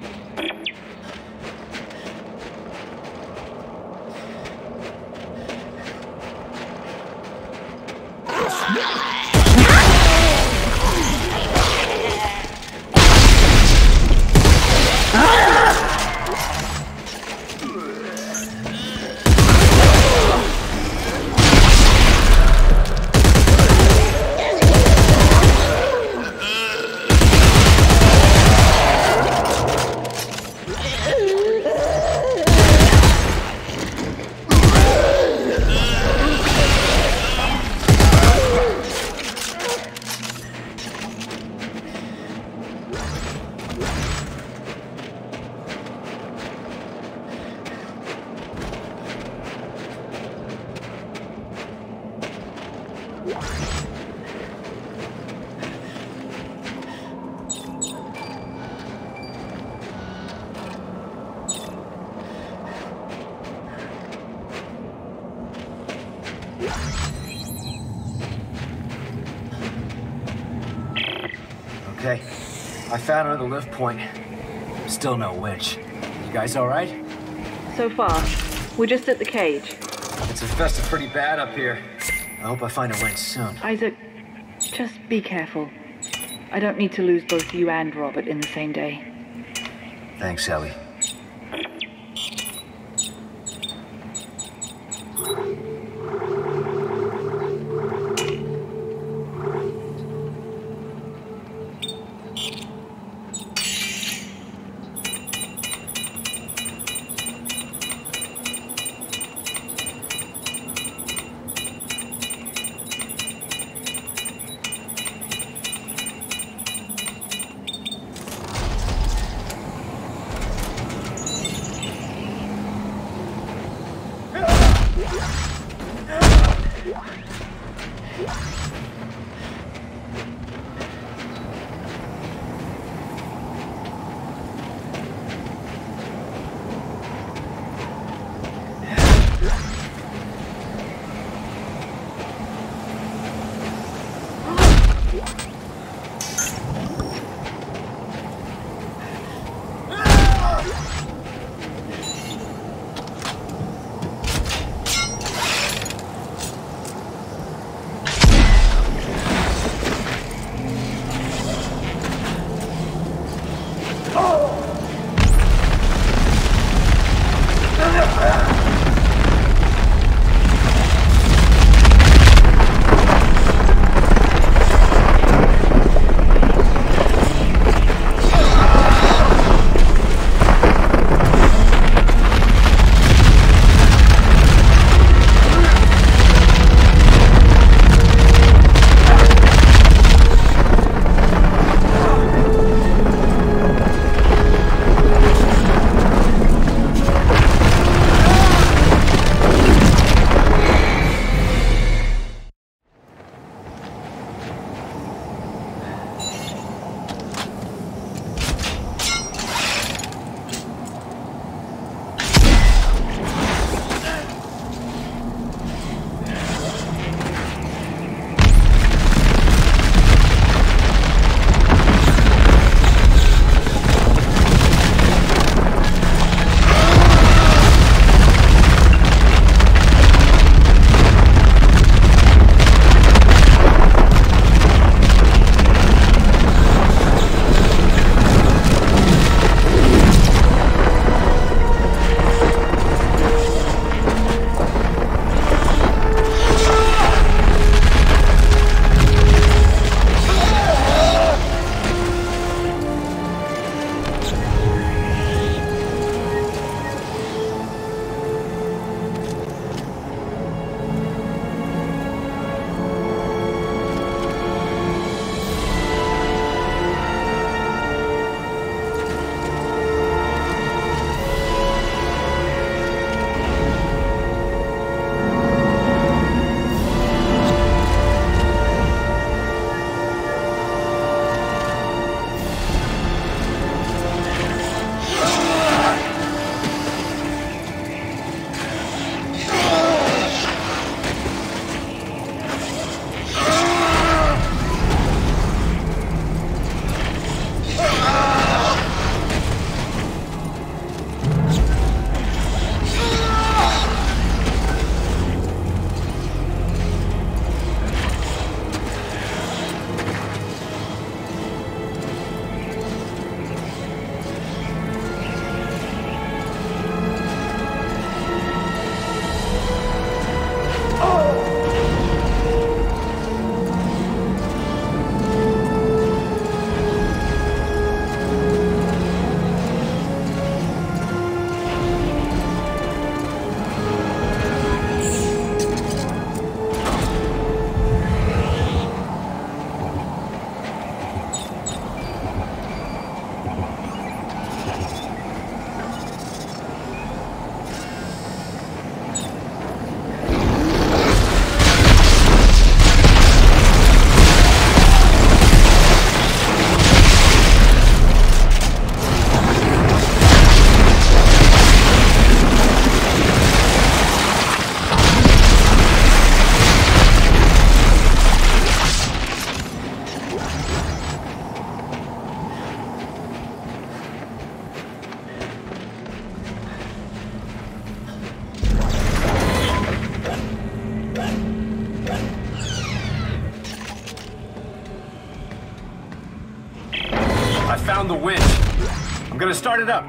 Okay, I found another lift point. Still no winch. You guys all right? So far, we're just at the cage. It's infested pretty bad up here. I hope I find a winch soon. Isaac, just be careful. I don't need to lose both you and Robert in the same day. Thanks, Ellie. found the winch. I'm gonna start it up.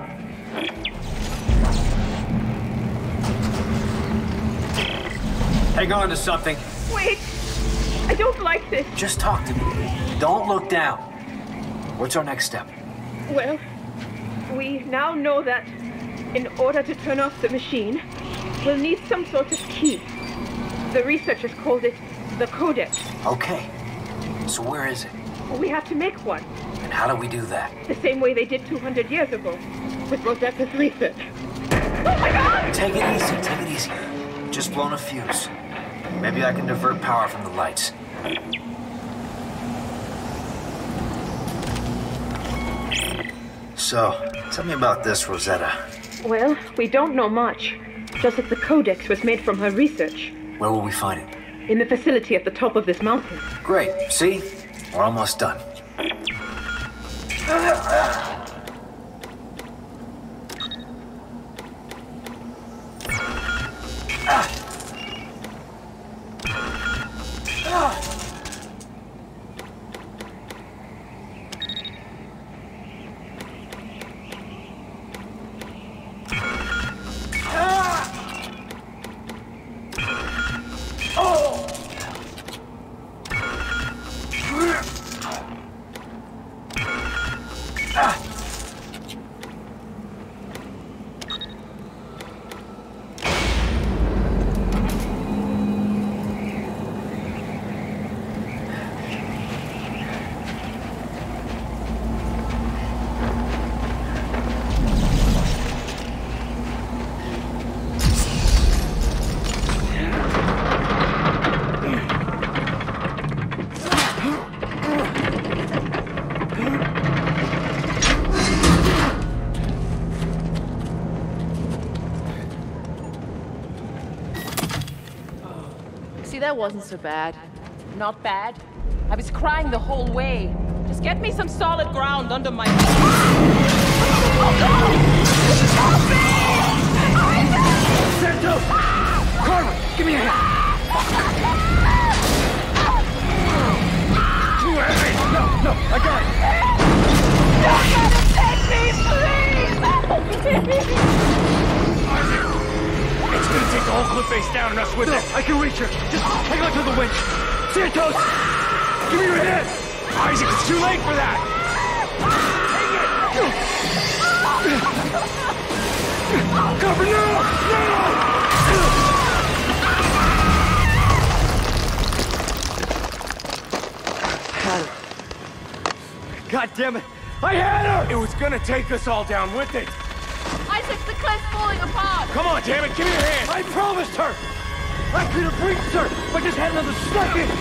Hang on to something. Wait! I don't like this. Just talk to me. Don't look down. What's our next step? Well, we now know that in order to turn off the machine, we'll need some sort of key. The researchers called it the Codex. Okay. So where is it? We have to make one. And how do we do that? The same way they did two hundred years ago, with Rosetta's research. Oh my God! Take it easy, take it easy. Just blown a fuse. Maybe I can divert power from the lights. So, tell me about this, Rosetta. Well, we don't know much. Just that the Codex was made from her research. Where will we find it? In the facility at the top of this mountain. Great. See? We're almost done. That wasn't so bad. Not bad. I was crying the whole way. Just get me some solid ground under my feet. Oh God! Help me! Santo! Carmen, give me a hand! Too heavy! No, no, I got it! Don't let it take me, please! It's gonna take the whole cliff face down and us with no, it. I can reach her. Just hang on to the winch. Santos! Give me your hand! Isaac, it's too late for that! Cover, no! No! God damn it! I had her! It was gonna take us all down with it. Isaac, the cliff's falling apart! Come on, damn it, give me your hand! I promised her! I could have reached her if I just had another second!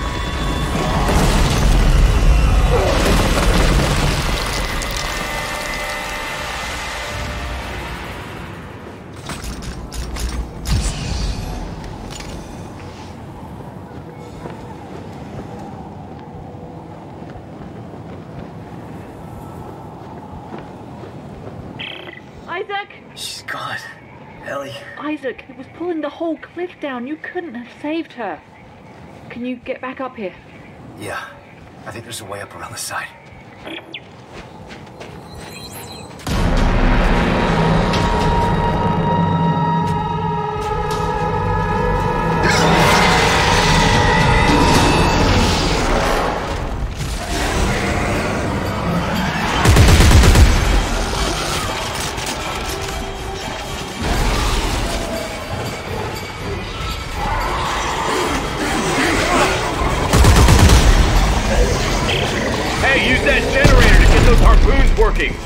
Isaac! She's gone. Ellie. Isaac, it was pulling the whole cliff down. You couldn't have saved her. Can you get back up here? Yeah. I think there's a way up around the side. Use that generator to get those harpoons working.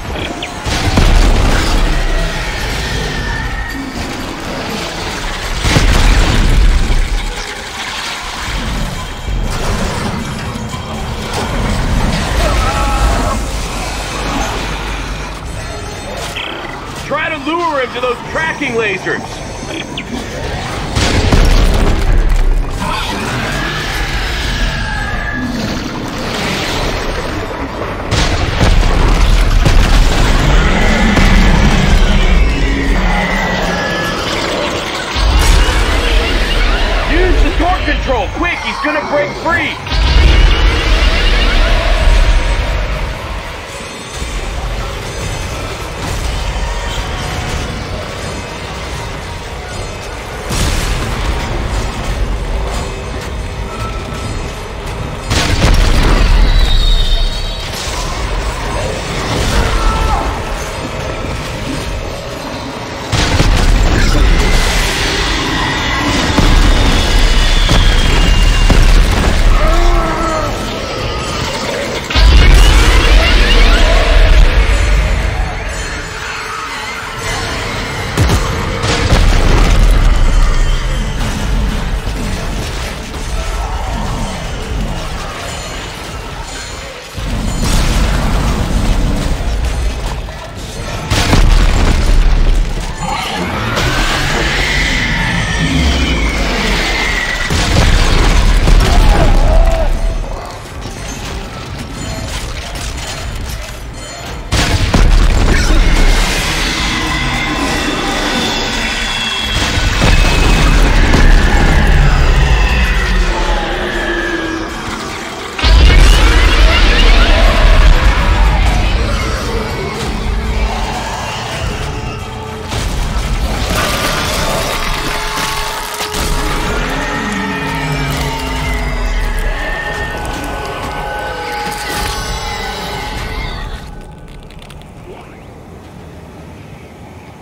Try to lure him to those tracking lasers. Control, quick, he's gonna break free!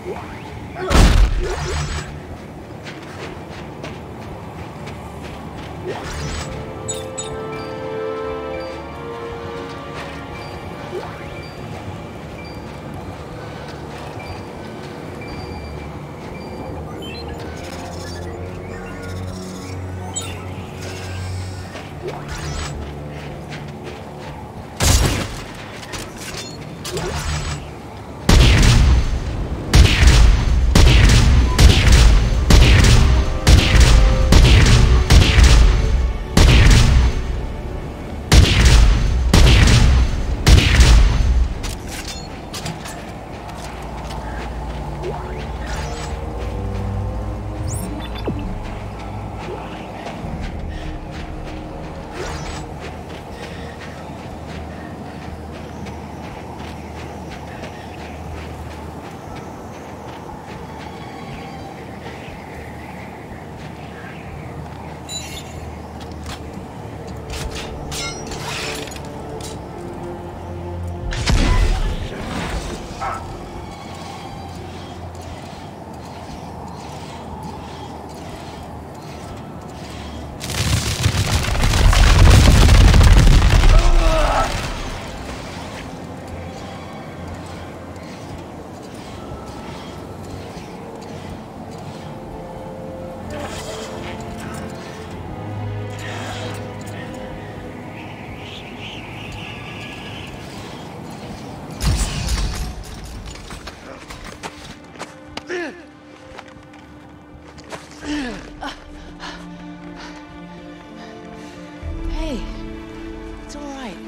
Hey, it's all right.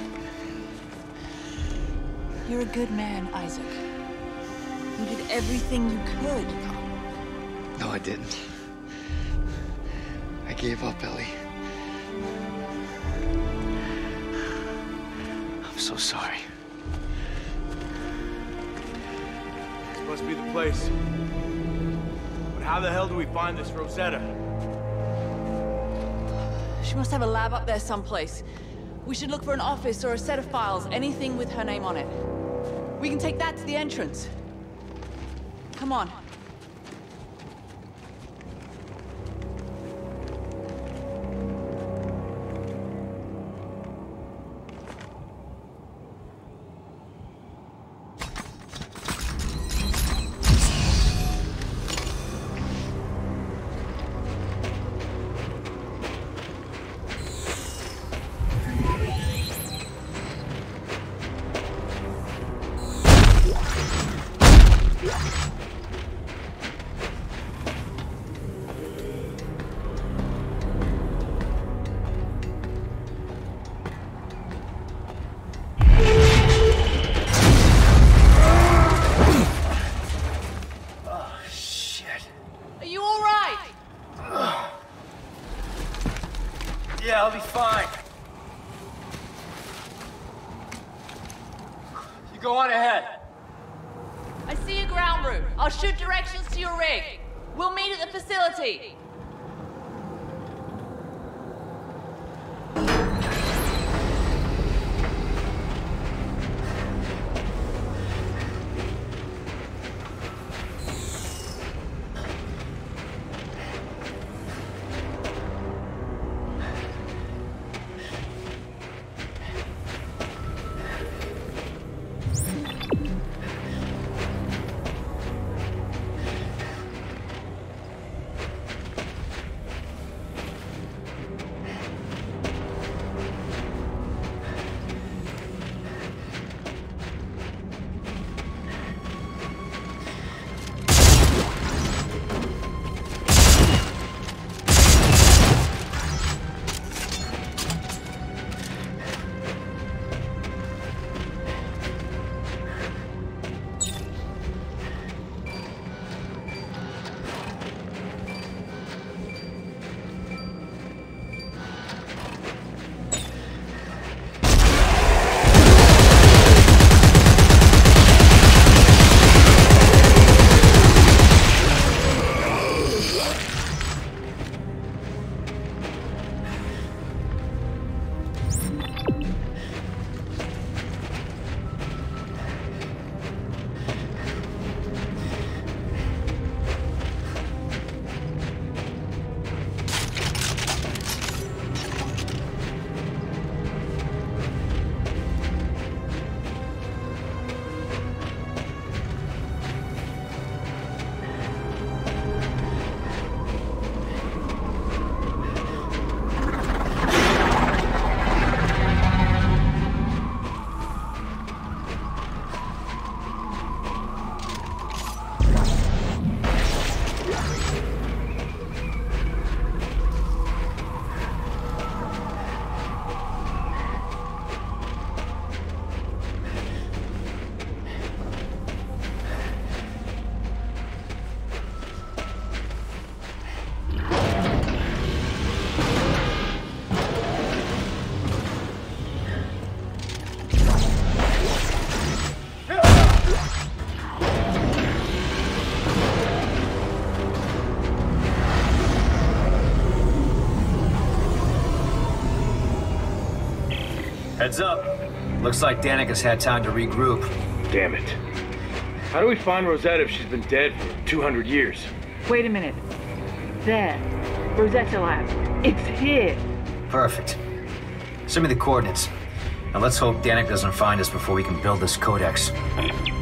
You're a good man, Isaac. You did everything you could. No, I didn't. I gave up, Ellie. I'm so sorry. This must be the place. But how the hell do we find this Rosetta? She must have a lab up there someplace. We should look for an office or a set of files, anything with her name on it. We can take that to the entrance. Come on. Yeah, I'll be fine. You go on ahead. I see a ground route. I'll shoot directions to your rig. We'll meet at the facility. Heads up. Looks like Danik has had time to regroup. Damn it. How do we find Rosetta if she's been dead for two hundred years? Wait a minute. There. Rosetta Lab. It's here. Perfect. Send me the coordinates. Now let's hope Danik doesn't find us before we can build this codex.